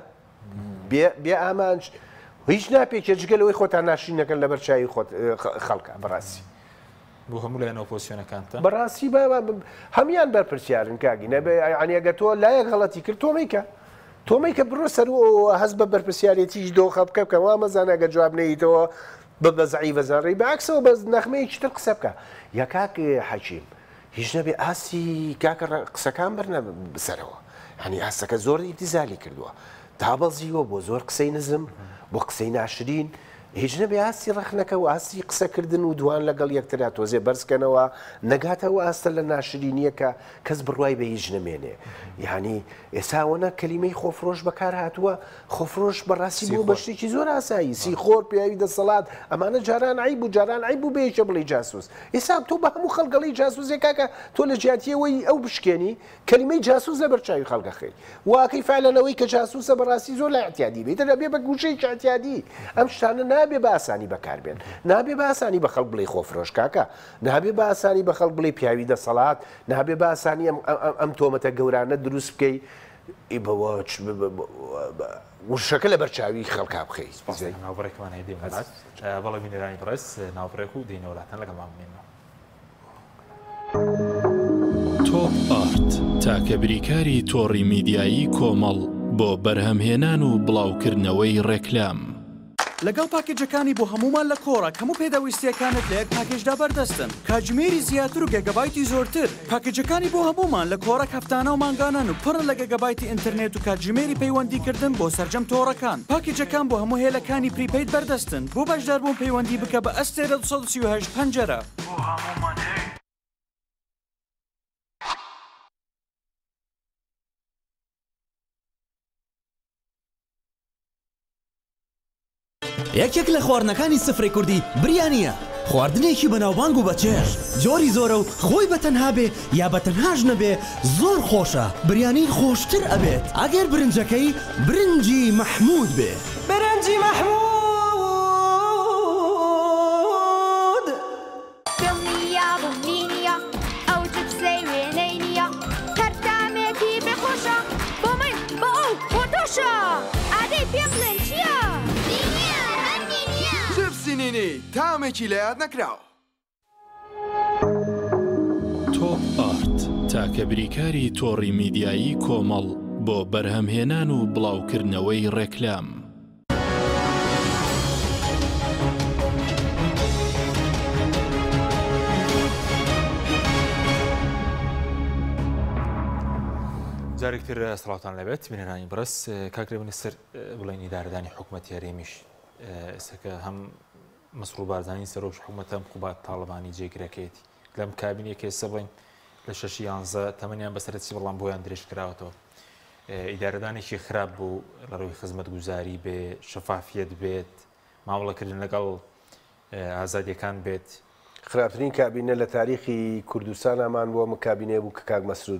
بێ ئامانج هیچ ناپێکێ جگەلەوەی خۆتان ناشرینەکەن لەبەر چاوی خەڵکە بەڕاستی بۆ هەموو لایەن ئۆپۆزیسیۆنەکانتان بەڕاستی هەمیان بەرپرسیارن کاگی نەبێ ئەگە تۆ لایەک غەڵەتی کرد تۆمەیکە بڕۆ سەر و هەست بە بەرپرسیارەتیش دۆخە بکە بکە وا مەزانە ئەگە جواب نەیتەوە بەزعی بەزانڕی بەعکسەوە بە نەخمەیەکی تر قسە بکە یا کاک حەکیم هیچ نەبێ ئاسی کاکە قسەکان بەرنە بسەرەوە هەنی ئاسەکە زۆر ئیتیزالی کردووە دابەزیوە بۆ زۆر قسەی نزم بۆ قسەی ناشرین هیچ نەبێ ئاستی ڕەخنەکە و ئاستی قسەکردن و دوان لەگەڵ یەکترا تۆزێ بەرزکەنەوە نەگاتەوە ئاستە لە ناشرینیە کە کەس بڕوای بە هیچ نەمێنێ یعنی ئێساوەنە کەلیمەی خۆفرۆش بەکار هاتووە خۆفرۆش بەڕاستی بوو بە شتێکی زۆر ئاسایی سیخۆر پیاوی دەسەڵات ئەمانە جاران عیب و جاران عیب بوو بێشە بڵێ جاسوس ئێستا تۆ بە هەموو خەڵگەڵی جاسوسێ کاکە تۆ لە جیاتیەوەی ئەو بشکێنی کەلیمەی جاسوس لە بەرچاوی خەڵگە خێری واکەی فعلەنەوەی کە جاسوسە بەڕاستی زۆر لە احتیادی بێتە لەبێ بە گوشەی احتیادی ئەم شتانە نابێ بە ئاسانی بەکاربێن نابێ بە ئاسانی بە خەڵک بڵێ خۆفرۆش کاکە نابێ بە ئاسانی بە خەڵک بڵێ پیاوی دەسەڵات نابێ بە ئاسانی ئەم تۆمەتە گەورانە دروست بکەی بەوە وشەکە لە بەرچاوی خەڵکا بخەی ناوبڕێکمان هەیە دێمەات بەڵێ بینەرانی بڕێز ناوبڕێک و دینەوەلاتەن لەگەڵ مامێنەوە تۆپ ئارت تاکە بریکاری تۆڕی میدیایی کۆمەڵ بۆ بەرهەمهێنان و بڵاوکردنەوەی ڕێکلام لەگەڵ پاکێجەکانی بۆ هەمومان لە کۆڕک هەموو پێداویستیەکانت لە یەک پاکێجدا بەردەستن کاتژمێری زیاتر و گێگەبایتی زۆرتر پاکێجەکانی بۆ هەمومان لە کۆڕک هەفتانە و مانگانن و پڕ لە گێگەبایتی ئینترنێت و کاتژمێری پەیوەندیکردن بۆ سەرجەم تۆڕەکان پاکێجەکان بۆ هەموو هێلەکانی پریپەید بەردەستن بۆ بەشداربوون پەیوەندی بکە بە ئەستێرە 238 پەنجەرە بۆ هەمومان هەیە یەکێک لە خواردنەکانی سفرەی کوردی بریانیە خواردنێکی بەناوبانگ و بەچێژ جۆری زۆرە و خۆی بەتەنها بێ یا بەتەنهاش نەبێ زۆر خۆشە بریانی خۆشتر ئەبێت ئەگەر برنجەکەی برنجی مەحموود بێ برنجی مەحموود دڵنیا بوونینیە ئەو جبسەی وێنەی نییە هەرتامێکی بێخۆشە بۆ من بۆ ئەو بۆ تۆشە ئادەی پێ بڵێن چییە؟ سینینی تامێکی لە یاد نەکراوە تۆپ ئارت تاکە بریکاری تۆڕی میدیایی کۆمەڵ بۆ بەرهەمهێنان و بڵاوکردنەوەی ڕێکلام جارێکتر سڵاوتان لەبێت بینەرانی بەڕێز کاکرێ مینیستەر بڵێن ئیدارەدانی حکوومەتی هەرێمیش ئێستاکە هەم مەسڕوو بارزانانی سەرۆژ حکوومەتە قوبات تاڵبانی جێگرەکەیەتی لەم کابینێکی ئێستا بڵێن لە 6 تەمەنیان بەسەرەتی بەڵام بۆیان درێژ کراوەتەوە ئیدارەدانێکی خراپ بوو لە ڕووی خزمەتگوزاری بێ شەفافیەت بێت مامەڵەکردن لەگەڵ ئازادیەکان بێت خراپترین کابینە لە تاریخی کوردستان ئامان بۆ کابینێ بوو کە کاک مەسرود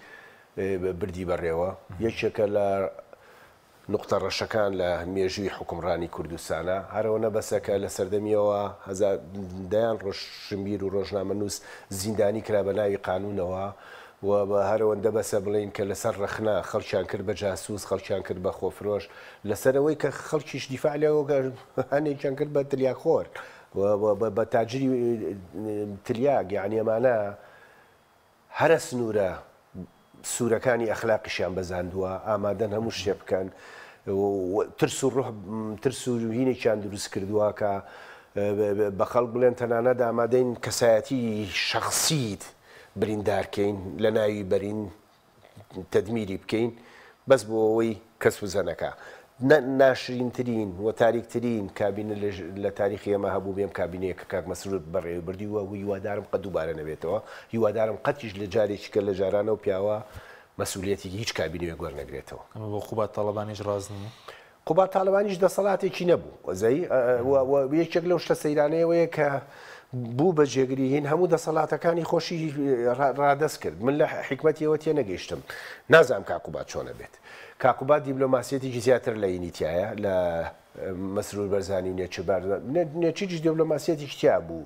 بردی بەڕێوە یەکێکە لە نقطە ڕەشەکان لە مێژووی حکومڕانی کوردستانە هەرەوەنە بەسەکە لە سەردەمیەوە دەیان ڕۆژشمبیر و ڕۆژنامەنووس زیندانی کرا بە ناوی قانونەوە و بە هەرەوەندە بەسە بڵین کە لەسەر ڕەخنا خەڵکیان کرد بە جاسوس خەڵکیان کرد بە خۆفرۆش لەسەرەوەی کە خەڵکیش دیفاع لەوە هەنێکیان کرد بە تلیاخۆر بە تاجری تلیاک یعنی ئەمانە هەرە سنوورە سوورەکانی ئەخلاقیشیان بەزاندووە ئامادەن هەموو شتێ بکەن ترس و ڕۆح ترس و هینێکیان دروست کردووە کە بە خەڵک بڵێن تەنانەت ئامادەین کەسایەتی شەخسیت بریندارکەین لە ناوی بەرین تەدمیری بکەین بەس بۆ ئەوەی کەس وزەنەکە ناشرینترین و تاریکترین کابینە لە تاریخی ئێمە هەبوو بێم کابینەیە کە کاک مەسرود بەڕێوە بردیوە و هیوادارم قەت دووبارە نەبێتەوە هیوادارم قەتیش لە جارێکی کە لە جارانە و پیاوە مەسئولیەتێکی هیچ کابینەیە گوەرنەگرێتەوە ئەمە بۆ قوبات تاڵبانیش ڕاز نییە قوبات تاڵبانیش دەسەڵاتێکی نەبوو وەزەی یەکێک لەو شتە سەیرانەیەوەیە کە بوو بە جێگری هین هەموو دەسەڵاتەکانی خۆشی ڕادەست کرد من لە حکمەتیەوە تێ نەگەیشتم نازانم کاقوبات چۆنە بێت کاقوبات دیبلۆماسیەتێکی زیاتر لە یینیتیایە لە مەسرور بەرزانی و نێچیش دیبلۆماسیەتێکی تیا بوو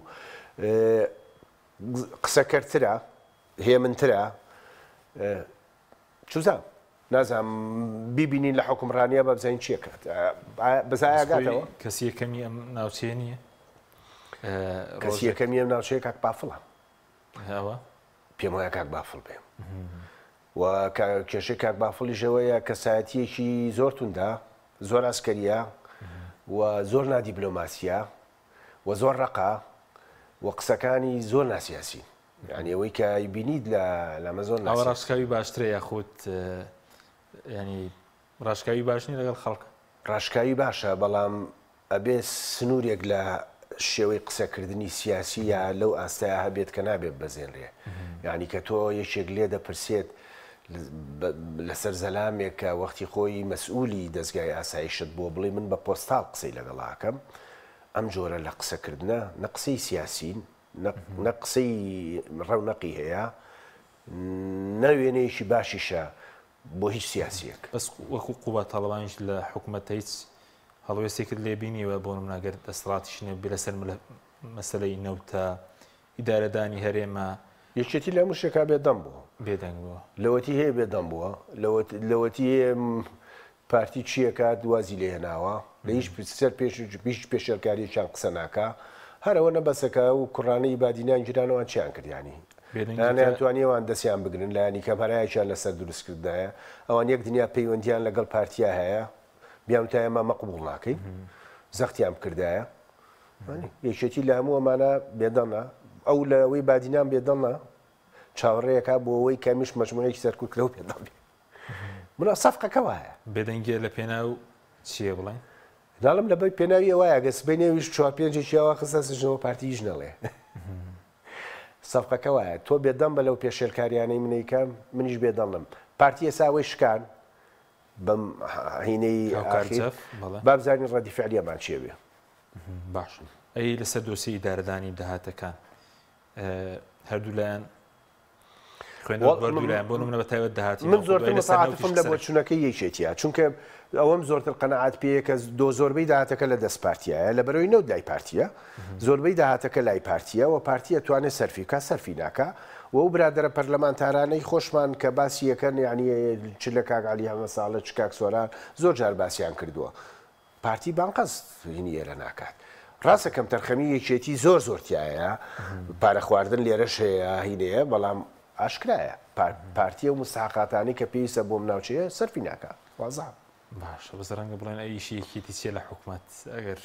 قسەکەرترە هێمنترە چوزان نازانم بیبینین لە حکومڕانیە بە بزانین چیە کات بەزایگاتەوە کەسی یەکەمی ئەم ناوچەیە نییە کەسی یەکەمی ئەم ناوچەیە کاک بافڵە پێم وایە کاک بافڵ بێم و کێشەی کاک بافڵیشەوەیە کەسایەتیەکی زۆر توندا زۆر ئاسکەریە و زۆر نادیبلۆماسیە و زۆر ڕقا و قسەکانی زۆر ناسیاسی یعنی ئەوەی کە بینیت لەمە زۆر ئەوە ڕاشکاوی باشترە یاخود ینی ڕاشکاوی باش نیە لەگەڵ خەڵک ڕاشکاوی باشە بەڵام ئەبێ سنوورێک لە شێوەی قسەکردنی سیاسی یا لەو ئاستایە هەبێت کە نابێت بەزێنرێ یعنی کە تۆ یەکێک لێ دەپرسێت لەسەر زەلامێک کە وەختی خۆی مەسئولی دەستگای ئاسایشت بۆ بڵێ من بە پۆستال قسەی لەگەڵاکەم ئەم جۆرە لە قسەکردنە نە قسەی سیاسین نە قسەی ڕەونەقی هەیە نەوێنەیەکی باشیشە بۆ هیچ سیاسیەک بەس وەکو قووە تاڵەوانیش لە حکوومەت هیچ هەڵوێستێکت لێبینیوە بۆ نموناگەر دەسەڵاتیشنە بێ لەسەر مەسەلەی نەوتە ئیدارەدانی هەرێمە یەکێتی لە موشێکا بێدەم بووە بێدەنگ بووە لەوەتی هەیە بێدەم بووە لەوەتی هەیە پارتی چیەکە دوازی لێ هێناوە لە هیچ سەر پێش پێشێرکاریەکیان قسە ناکە هەرەوە نەبەسەکە و کوڕانەی بادینیان گیرانەوەیان چیان کردیانی نەیانتوانیەوان دەستیان بگرن لایانی کەمەرایەکیان لەسەر دروستکردایە ئەوان یەک دنیا پەیوەندیان لەگەڵ پارتیا هەیە بیان تا ئێمە مەقبوڵ ناکەین زەختیان کردایە یەکێتی لە هەموو ئەمانە بێدەڵە ئەو لەوەی بادینان بێدەڵە چاوەڕێیەکە بۆ ئەوەی کەمیش مەجموعەیەکی سەرکوت لەو پێدەڵێ منە سەفقەکە وایە بێدەنگێ لە پێناو چیە بڵێن ناڵم لە بەی پێناوی وایە گە سبەینێویش 4-5 خستە سژنەوە پارتیش نەڵێ سەفقەکە وایە تۆ بێدەم بە لەو پێشێرکاریانەی منەیکەم منیش بێدەڵم پارتیە ساوەی شکان بەم هینەی بابزانین ڕەدی فعلیەمان چێوێ باش ئەی لەسەر دۆسی ئیدارەدانی داهاتەکان هەردوو لایەن خوێندەوەردوولایەن بۆ منە بە تایبەت داهاتی من زۆرتر متعاتفم لە بۆچوونەکەی یەکێتیە چونکە ئەوەم زۆرتر قەنەعات پێیە کە زۆربەی داهاتەکە لە دەست پارتیایە لە بەرەوەی نەوت لای پارتیە زۆربەی داهاتەکە لای پارتیە و پارتیە توانێت سەرفی کا سەرفی ناکە و ئەو برادرە پەرلەمانتارانەی خۆشمان کە باسی یەکەن یعنی چ لە کاک عەلی هەمەساڵە چ کاک سۆران زۆر جار باسییان کردووە پارتی بانقەست هینی ئێرە ناکات ڕاستە کەم تەرخەمی یەکێتی زۆر زۆرتیایە پارە خواردن لێرەش هەیە هینەیە بەڵام ئاشکرایە پارتیە و مستحقاتانی کە پێویستە بۆم ناوچەیە سەرفی ناکە وازە باشە بەس ڕەنگە بڵێن ئەویشی یەکێتی چیە لە حکوومەت ئەگەر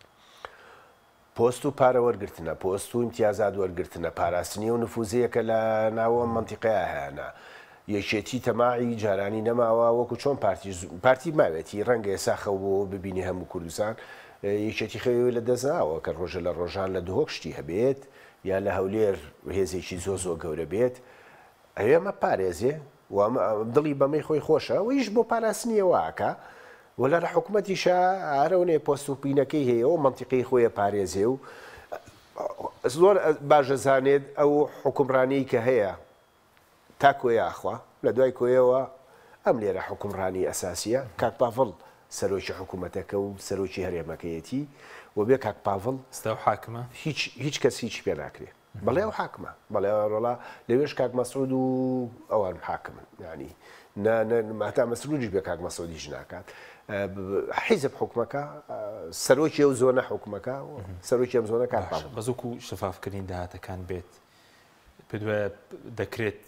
پۆست و پارە وەرگرتنە پۆست و امتیازات وەرگرتنە پاراستنی و نفوزەیەکە لە ناوە منتیقەیە هەیەە یەکێتی تەماعی جارانی نەماوە وەکو چۆن پارتی ماوێتی ڕەنگە ئێسا خەو بۆ ببینی هەموو کوردستان یەکێتی خەوی لە دەستناوە کە ڕۆژە لە ڕۆژان لە دهۆک شتی هەبێت یا لە هەولێر هێزێکی زۆ گەورە بێت ئەوێ ئەمە پارێزێ دڵی بەمەی خۆی خۆشە و هیچ بۆ پاراستنیەوەکە وەلا لە حکوومەتیشە ئارەونێ پۆست و پینەکەی هەیە و منتیقی خۆیە پارێزێ و زۆر باشە زانێت ئەو حکومڕانی کە هەیە تا کۆیاخوا لە دوای کۆیەوە ئەم لێرە حکومڕانی ئەساسیە کاک پاڤڵ سەرۆکی حکوومەتەکە و سەرۆکی هەرێمەکەیەتی و بێ کاک پاڤڵ ستا حاکمە هیچ کەس هیچ پێ ناکرێ بەڵێ ئەو حاکمە بەڵێ ڕۆڵا لەوێش کاک مەسعود و ئەوان حاکمن ینی ماتا مەسعودیش بێ کاک مەسعودیش ناکات حیزب حکومەکە سەرۆکی ئەو زۆنە حکومەکە سەرۆکی ئەم زۆنە کاک پاڤڵ بەزووکو شەفافکردنی داهاتەکان بێت پێ دوایە دەکرێت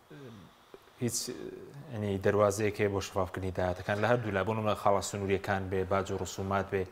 هیچ ئەنی دەواازەیەکێ بۆ شفافکردنی داهاتەکان لە هەردوو لە بۆ نمە خاڵە سنووریەکان بێ باج و ڕسومات بێ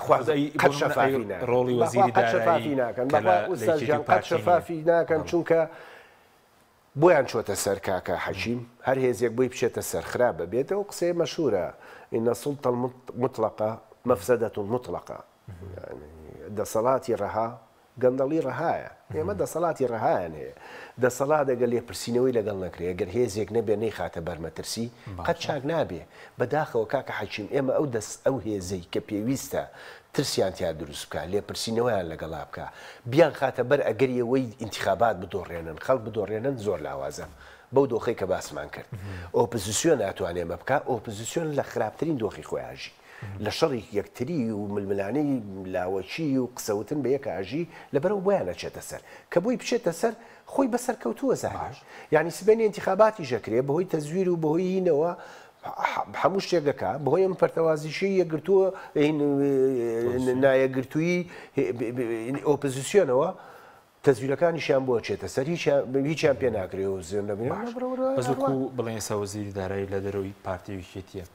ڕۆڵی وەزیری دارایی ناکەن شەفافی ناکەن چونکە بۆیان چۆتە سەر کاکە حەکیم هەر هێزێک بۆی بچێتە سەر خراپ بێتەوە قسەی مەشهورە ئینە سوڵتە مطلقە مەفسەدەة مطلقە دەسەڵاتی ڕەها گەندەڵی ڕەهایە ئێمە دەسەڵاتی ڕەهایان هەیە دەسەڵات دەگەل لێپرسینەوەی لەگەڵ نەکرێ گەر هێزێک نەبێ نەیخاتە بەرمەترسی قەت چاک نابێ بەداخەوە کاکە حەکیم ئێمە ئەو هێزەی کە پێویستە ترسیان تیا دروست بکە لێپرسینەوەیان لەگەڵا بکە بیان خاتە بەر ئەگەریەوەی ئینتیخابات بدۆڕێنن خەڵک بدۆڕێنن زۆر لاوازە بەو دۆخەی کە باسمان کرد ئۆپۆزیسیۆن ناتوانێ ئەمە بکە ئۆپۆزیسیۆن لە خراپترین دۆخی خۆیاژی لە شەڕی یەکتری و ململانەی لاوەچی و قسەوتن بە یەک ئاژی لەبەرەوە بۆیان نەچێتە سەر کە بۆی بچێتە سەر خۆی بەسەر کەوتووە زاهاش یعنی سبەینی ئینتیخاباتی ژەکرێ بەهۆی تەزویر و بەهۆی هینەوە هەموو شتێک دەکا بەهۆی ئەم پەرتەوازیشی یەکگرتووە نایەگرتووی ئۆپۆزیسیۆنەوە تەزویرەکانیشیان بۆ چێتە سەر هیچیان پێ ناکرێ و زێن بەزووکو بڵێن سەوەزیری دارایی لە دەرەوەی پارتی یەکێتیە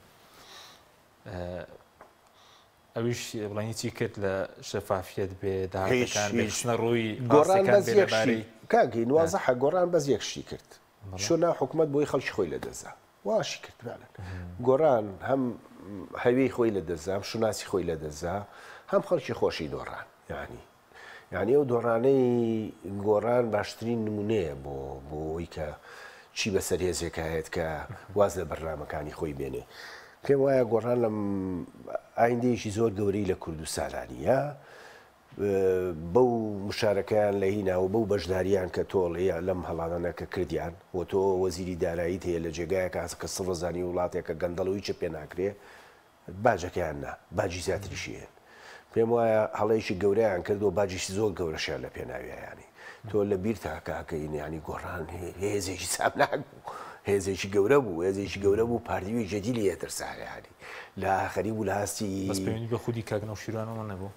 ئەویش بڵێنی چی کرد لە شەفافیت بێ داهاتەکان بێچنە ڕووی گۆڕان کاگەی نوازەحە گۆڕان بەز یەکشتی کرد چۆن ناو حکوومەت بۆی خەڵکی خۆی لەدەزا واشی کرد گۆڕان هەم هەوی خۆی لەدەزا شوناسی خۆی لەدەزا هەم خەڵکی خۆشی دۆڕان یعنی ئەو دۆڕانەی گۆڕان باشترین نمونەیە بۆ ئەوی کە چی بەسەر هێزێک هەیەت کە واز لە بەرنامەکانی خۆی بێنێ پێم وایە گۆڕان لەم ئایندەیەکی زۆر گەورەی لە کوردستانیە بەو مشارەکەیان لە هیناوە بەو بەشداریان کە تۆڵەیە لەم هەڵانە کە کردیان بۆ تۆ وەزیری داراییت هەیە لە جێگایە کە سڕۆزانی وڵاتێکە گەندەڵەوەی چ پێ ناکرێ باجەکەیان نا باجی زیاتریشیێن پێم وایە هەڵەیەکی گەورەیان کردو باجیشی زۆر گەورەشیان لە پێناویانی تۆ لە بیر تاکەکەین ینی گۆڕان هێزێکی سام ناکبوو هێزێکی گەورە بوو هێزێکی گەورە بوو پاردیوی جەدیلی هێترساریانی لە ئاخەری بوو لە هەستی بەس پەیوەندی بە خودی کاکنەوە شیرانەوە نەبوو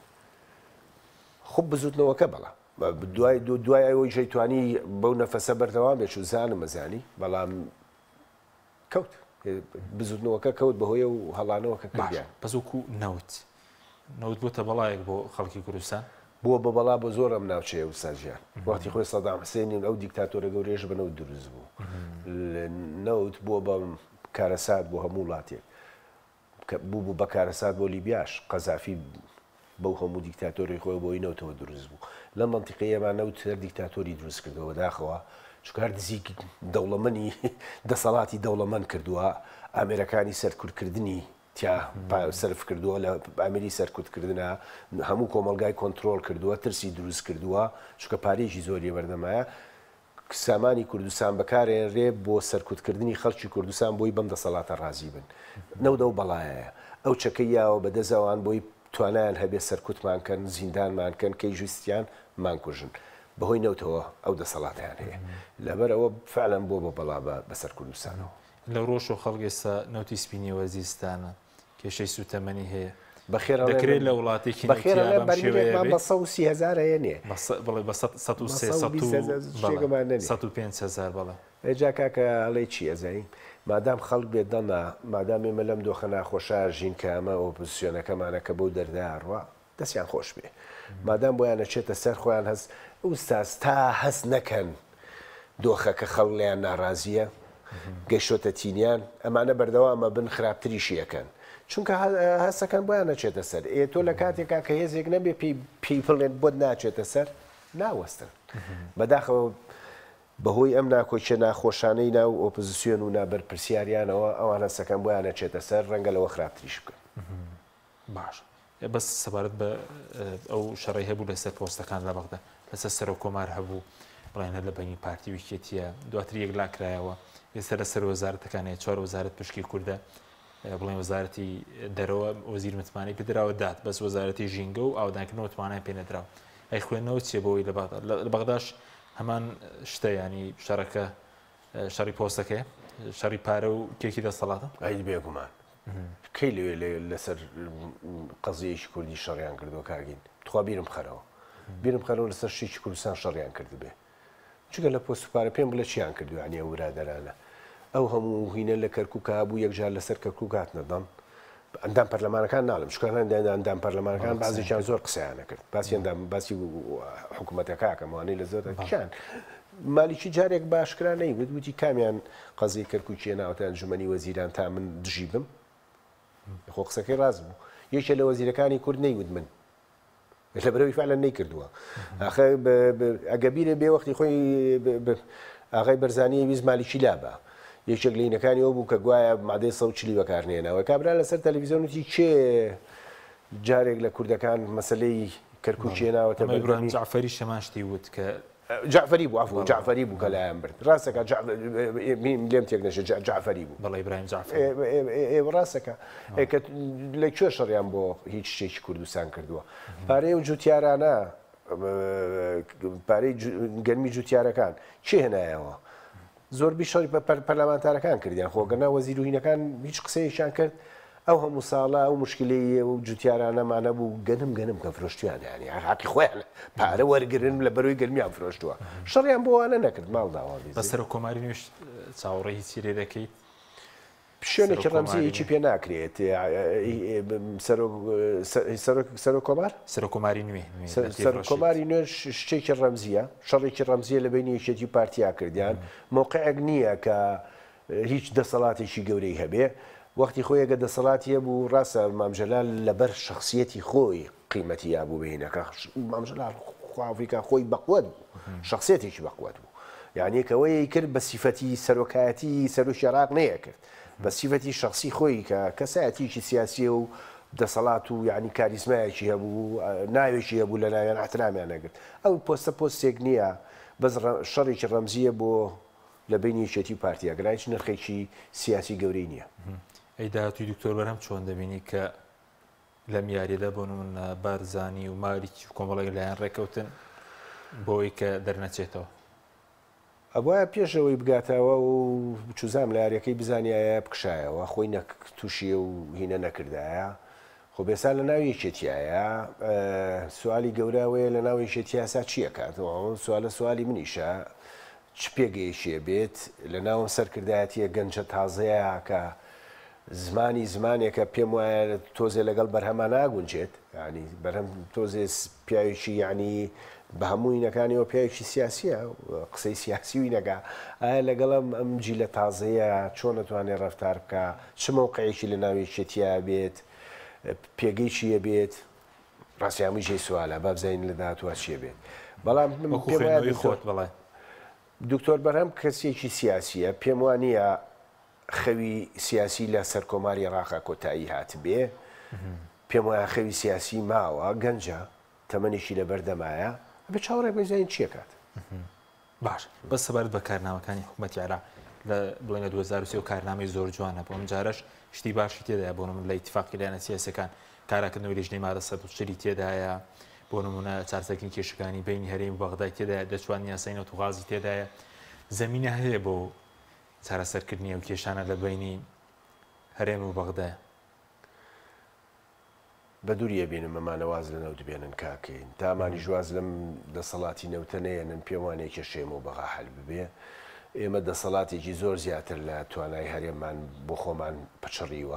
خوب بزوتنەوەکە بەڵام دوای ئەوەی ژەیتوانی بەو نەفەسە بەردەوام بێت و زانم مەزانی بەڵام کەوت بزوتنەوەکە کەوت بەهۆیە و هەڵانەوەکە کردیان بەزوکو نەوت بۆتە بەڵایەک بۆ خەڵکی کوردستان بووە بە بەڵا بۆ زۆر ئەم ناوچەیە وساژیان وقتی خۆی سەدام حسێنین ئەو دیکتاتۆرە گەورەیەش بە نەوت دروست بوو نەوت بووە بە کارەسات بۆ هەموو وڵاتێک بوو بە کارەسات بۆ لیبیاش قەزافی بەو هەموو دیکتاتۆری خۆی بۆی نەوتەوە دروست بوو لە منتیقەیەمان نەوت هەر دیکتاتۆری دروست کردەوە داخەوە چونکە هەر دزیکی دەوڵەمەنی دەسەڵاتی دەوڵەمەند کردووە ئامێرەکانی سەرکوردکردنی تیا سرف کردووە لە ئەمری سەرکوتکردنە هەموو کۆمەلگای کۆنتترۆل کردووە ترسی دروست کردووە چکە پارێژی زۆری بەردەمایە سامانی کوردستان بەکارێنرێ بۆ سەرکوتکردنی خەڵکی کوردستان بۆی بەم دەسەڵاتە ڕازی بن نەودە و بەڵایە ئەو چەکەی یاوە بەدەزەوان بۆی توانیان هەبێ سەرکوتمانکەن زیندانمانکەن کەی جوستیان مانکوژن بەهۆی نەوتەوە ئەو دەسەڵاتیان هەیە لەبەر ئەوە فعلەن بۆ بە بەڵا بەسەر کوردستانەوە لە ڕۆژ و خەڵک ئێستا نەوتی سپینی وەزیستانە کێشەی سوتەمەنی هەیە بەخێر دەکرێت لە وڵاتێکی بە 130,000 هەیە بە 105,000 بەڵێ ئێجا کاکە ئەڵێ چی ئەزایی مادام خەڵک بێت دەنا مادام ئێمە لەم دۆخە ناخۆشە ژین کە ئەمە ئۆپۆزیسیۆنەکەمانە کە بەو دەرداڕوە دەستیان خۆش بێ مادام بۆیان نەچێتە سەر خۆیان هەست ئوستاز تا هەست نەکەن دۆخەکە خەڵیان ناڕازیە گەیشتۆتە تینیان ئەمانە بەردەوامە بن خراپتریشی یەکەن چونکە هەستەکەن بۆیان نەچێتە سەر تۆ لە کاتێکا کە هێزێک نەبێ پێی بڵێن بۆت ناچێتە سەر ناوەستن بەداخەوە بەهۆی ئەم ناکۆچە ناخۆشانەی ناو ئۆپۆزیسیۆن و نابەرپرسیاریانەوە ئەوان هەستەکەن بۆیان نەچێتە سەر ڕەنگە لەوە خراپتریش بکەن باش بەس سەبارەت بە ئەو شەڕی هەبوو لەسەر پۆستەکان لە بەغدا لەسەر سەرۆک کۆمار هەبوو بڵێن لە بەنی پارتی ویکێتیە دواتر یەکلا کرایەوە ئێستا لەسەر وەزارەتەکانەیە 4 وەزارەت پشکی کووردە بڵێن وەزارەتی دەرەوە وەزیر متمانەی پێدراوە دات بەس وەزارەتی ژینگە و ئاودانکردنەوە متمانای پێ نەدراوە ئەی خوێندنەوە چێ بۆەوەی لە بەغداش هەمان شتە ینی شەڕەکە شەڕی پۆستەکەی شەڕی پارە و کێکی دەسەڵاتە ئەی بێگومان کەی لێ لەسەر قەزیەیەکی کوردی شەڕیان کردووە کاگین تخوا بیرم خەرەوە لەسەر شتێکی کوردستان شەڕیان کرد بێ چونکە لە پۆست و پارە پێم بڵێ چیان کردو عنی ئەو برادەرانە ئەو هەموو هینە لە کەرکووکە هەبوو یەکجار لەسەر کەرکووک هاتنەدەن ئەندام پەرلەمانەکان ناڵم شکۆنان ئەندام پەرلەمانەکان بازێکیان زۆر قسەیانە کرد باسی حکوومەتەکەکەمانەی لە زۆرکیان مالیکی جارێک باشکرا نەیوت وتی کامیان قەزی کەرکووکیە ناوەتە ئەنجومەنی وەزیران تا من دژی بم خۆ قسەکەی ڕاست بوو یەکێ لە وەزیرەکانی کورد نەیوت من لە بەرەوەی فعلەن نەیکردووە ئاخە ئەگە بیرە بێ وەختی خۆی ئاغای بەرزانی ویست مالیکی لابە یەکێک لینەکانی ئەو بوو کە گوایە مادەی 140 بەکارنێنەوە کابرا لەسەر تەلەڤیزیۆنی کێ جارێک لە کوردەکان مەسلەی کەرکووکیە ناوەتە ئیبراهیم جعفەری شەماشتی وت کە جعفەری بوو عفو جعفەری بوو کە لایەن برد ڕاستەکە لێم تێک نەشە جعفەری بوو بەڵێ ئیبراهیم جعفەری ڕاستەکە لە کوێ شەڕیان بۆ هیچ شتێکی کوردستان کردووە پارەی و جوتیارانە پارەی گەرمی جوتیارەکان چی هێنایەوە زۆربەی شەڕی پەرلەمانتارەکان کردیان خۆگەنا وەزیر و هینەکان هیچ قسەیەکیان کرد ئەو هەموو ساڵە ئەو مشکلەی و جوتیارانەمانە بوو گەنم کە فرۆشتیان ینی حقی خۆیان پارە وەرگرن لە بەرەوەی گەرمیان فرۆشتووە شەڕیان بۆوانە نەکرد ماڵداوە بەسەر کۆماری نوێش چاوەڕێ هیچی لێ دەکەیت شوێنێکی ڕەمزیەکی پێ ناکرێت سەرۆکۆماری نوێ کۆماری نوێ شتێکی ڕەمزیە شەڕێکی ڕەمزیە لە بینی یەکێتی پارتیا کردیان موقعێک نییە کە هیچ دەسەڵاتێکی گەورەی هەبێ وەختی خۆیەگە دەسەڵاتیە بوو ڕاستە مامجلال لەبەر شخصیەتی خۆی قیمەتی یابوو بهینەکە مامجلال خوافریکا خۆی بەقوت بوو شخصیەتێکی بەقوت بوو یعنیەکەوەی کرد بە سیفەتی سەرۆکایەتی سەرۆکی عێراق نەیە کرد بە سیفەتی شخصی خۆی کە کەسایەتیکی سیاسی و دەسەڵات و یعنی کاریزمایەکی هەبوو ناوێکی هەبوو لە ناوێن احترامیان نەگرت ئەو پۆستە پۆستێک نییە بەس شەڕێکی ڕەمزیە بۆ لە بینی یەکێتی پارتیەگەرایش نرخێکی سیاسی گەورەی نییە. ئەیدا توی دکتۆر بەرهەم چۆن دەبینی کە لەم یاریەدا بۆ من بارزانی و ماریکی کۆمەڵی لایەن ڕێکەوتن بۆی کە دەرنەچێتەوە ئەوە پێشەوەی بگاتەوە و چوزام لە یاریەکەی بزانایە بکشایەوە خۆی تووشیە و هینە نەکردایە خۆ بێسا لە ناوی یەکێتیایە سوالی گەوراوەیە لە ناوی یەکێتیاسا چییە کاتەوە سوالە سوالی منیشە چ پێگەیشیە بێت لە ناوم سەرکردایەتیە گەنجە تازەیە کە زمانی زمانێکە پێم وایە تۆزێ لەگەڵ بەرهەمە ناگونجێت ینی بەرهەم تۆزێ پیاوێکی یعنی بە هەمووی نەکانیەوە پیاوێکی سیاسیە قسەی سیاسیوی نەگا ئایا لەگەڵم ئەم جیلە تازەیە چۆن نەتوانێت ڕەفتار بکە چ مەوقعێکی لە ناوی یەکێتیە بێت پێگەی چیە بێت ڕاستی هەمووی ژێی سوالە با بزانین لە داهاتوە چیە بێت بەڵام خۆت بڵێ دکتۆر بەرهەم کەسێکی سیاسیە پێم وانە خەوی سیاسی لە سەر کۆماری عێراقا کۆتایی هات بێ پێم وایە خەوی سیاسی ماوە گەنجە تەمەنیشی لە بەردەمایە بە چاوەڕێ بزانین چیە کات باش بەس سەبارەت بە کارنامەکانی حکوومەتی عێراق لە بڵێنە 2023 و کارنامەی زۆر جوانە بۆ من جارش شتی باشی تێدایە بۆ من لە ئیتیفاقی لایەنە سیاسیەکان کاراکردنەوەی لیژنەی مادە 140 تێدایە بۆ نمونە چارچەکین کێشەکانی بینی هەرێمی بەغدای تێدایە دەچوان یاسای نەوتوغازی تێدایە زەمینە هەیە بۆ چارەسەرکردنی و کێشانە لە بینی هەرێم و بەغدایە بە دووریە بینم مەمانەواز لە نەوت بێنن کاکەین تامانی ژواز لەم دەسەڵاتی نەوتەنەیەنن پێوانێک کێشێم و بەغا هەل ببێ ئێمە دەسەڵاتێکی زۆر زیاتر لە توانای هەرێممان بۆ خۆمان پچڕیوە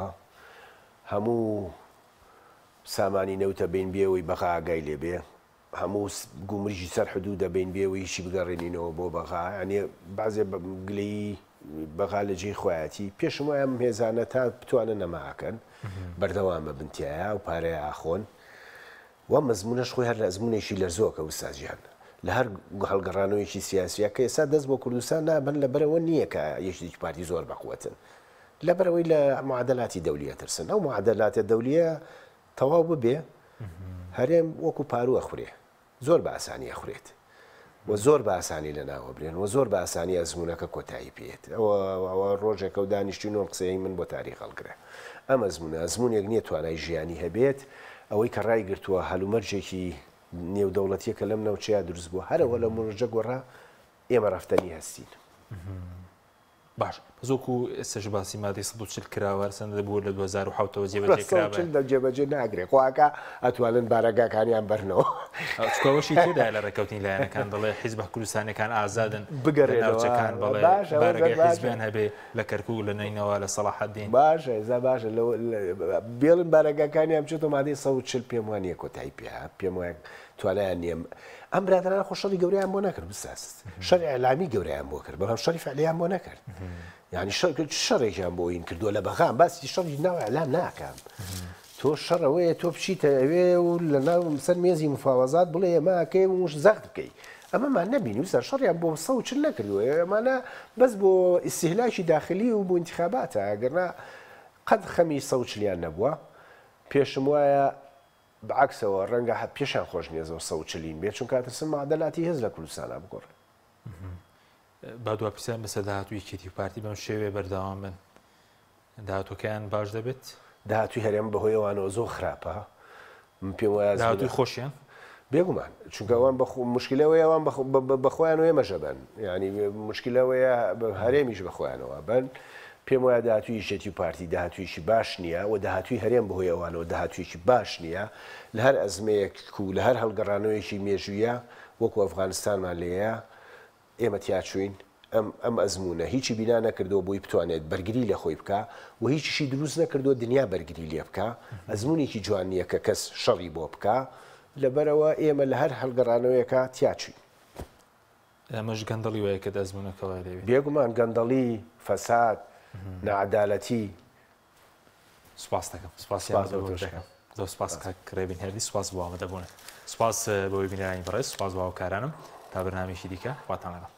هەموو سامانی نەوتە بین بێەوەی بەغا ئاگای لێبێ هەموو گومریژی سەر حدوو دەبین بێەوەی هیچی بگەڕێنینەوە بۆ بەغا ئەنێ بازێ گلەی بەغا لە جێی خۆیەتی پێشم وایە هێزانە تا بتوانن نەماکەن بەردەوامە بنتیایە و پارەیە ئاخۆن وە مەزمونەش خۆی هەر لە ئەزمونێکی لەرزۆکە وسازیان لە هەر هەڵگەڕانەوەیکی سیاسیە کە ئێستا دەست بۆ کوردستان نابن لەبەرەوە نییە کە یەکێکی پارتی زۆر بەقوەتن لەبەرەوەی لە معادلاتی دەولیە ترسن ئەو معادلاتە دەولیە تەواو ببێ هەرێم وەکو پارووە خورێ زۆر بە ئاسانیە خورێت و زۆر بە ئاسانی لە ناوە برێن و زۆر بە ئاسانی ئەزمونونەکە کۆتایی پێێت ئەوە ڕۆژێکە و دانیشتینەوە قسەی من بۆ تاریخ هەڵگرێ ئەم ئەزمونە ئەزمونێک نییە توانای ژیانی هەبێت ئەوەی کە ڕای گرتووە هەلومەرجێکی نێودەوڵەتیەکە لەم نەوچەیە دروست بووە هەرەوە لە مڕژە گۆڕا ئێمە ڕەفتەنی هەستین باش زۆکو ئێستش باسی مادەی 140 کراوە سەندە بوو لە 2007ەوە جێبەجێ ناگرێت خواکە ئەتوانن بارەگاکانیان بەرنەوە چکەوەشی تێدا لە ڕێکەوتنی لایەنەکان دەڵێ حیزب کوردستانەکان ئازادن بگەڕێنەوەچەکان بڵێ بارەگای حیزبیان هەبێ لە کەرکوو لە نینەوە لە سەلاحەدین باشە ئێزا باشە بێڵن بارەگاکانیان بچێتەوە مادەی 140 پێم وانە کۆتایی پێم وایە توانایان نییە ئەم برادرانە خۆ شەڕی گەورەیان بۆ نەکرد بساست شەڕی ئەعلامی گەورەیان بۆ کرد بەڵام شەڕی فعلیان بۆ نەکرد یعنی شەڕێکیان بۆ ئین کردووە لە بەغام باسی شەڕی ناو ئەعلام ناکەم تۆ شەڕەوەیە تۆ بچیتە ئەوێ و لە ناو سەر مێزی مفاوەزات بڵێ ئەمەکەی وش زەخت بکەی ئەمەمان نەبینی وسەر شەڕیان بۆ 140 نەکردووە ئەمانە بەس بۆ ئیستیهلاکی داخلی و بۆ انتخاباتە ئەگەرنا قەت خەمی 140 نەبووە پێشم وایە بەعکسەوە ڕەنگە پێشان خۆش نیێزەوە 140 بێت چون کاترسم معادلاتی هێز لە کوردستانە بگۆڕێ با دو پیسان بەسەر داهاتووی یەکێتی پارتی بەم شێوێ بەردەوام بن داهاتووەکەیان باش دەبێت داهاتووی هەرێم بەهۆی ئەوانەوە زۆر خراپە من پێم وایە داهاتووی خۆشیان بێگومان چونکە ئەوان مشکلەوەی ئەوان بەخۆیان وێ مەژە بن ینی مشکلەوەیە هەرێمیش بەخۆیانەوە بن پێم وایە داهاتووی یەکێتی پارتی داهاتوویشی باش نییە و داهاتووی هەرێم بەهۆی ئەوانەوە داهاتوویشی باش نییە لە هەر ئەزمەیەک و لە هەر هەڵگەڕانەوەیەکی مێژوویە وەکو ئەفغانستانمان لێیە ئێمە تیاچوین ئەم ئەزمونە هیچی بینا نەکردەوە بۆی بتوانێت بەرگری لە خۆی بکە و هیچیشی دروست نەکردەوە دنیا بەرگری لێ بکە ئەزمونێکی جوان نییە کە کەس شەڕی بۆ بکە لەبەرەوە ئێمە لە هەر هەڵگەڕانەوەیەکە تیاچوین ئەمەش گەندەڵی وایە کە ئەزمونەکەڵای لێوێت بێگومان گەندەڵی فەساد نەعەدالەتی سپاس دەکەم زۆر سپاس کڕێبین هەردی سپاس بۆ ئامادەبوونە سپاس بۆی بینەرانی بەڕێز سپاس بۆ هاوکارانم تا بەرنامێکی دیکە خواتان لەگەڵ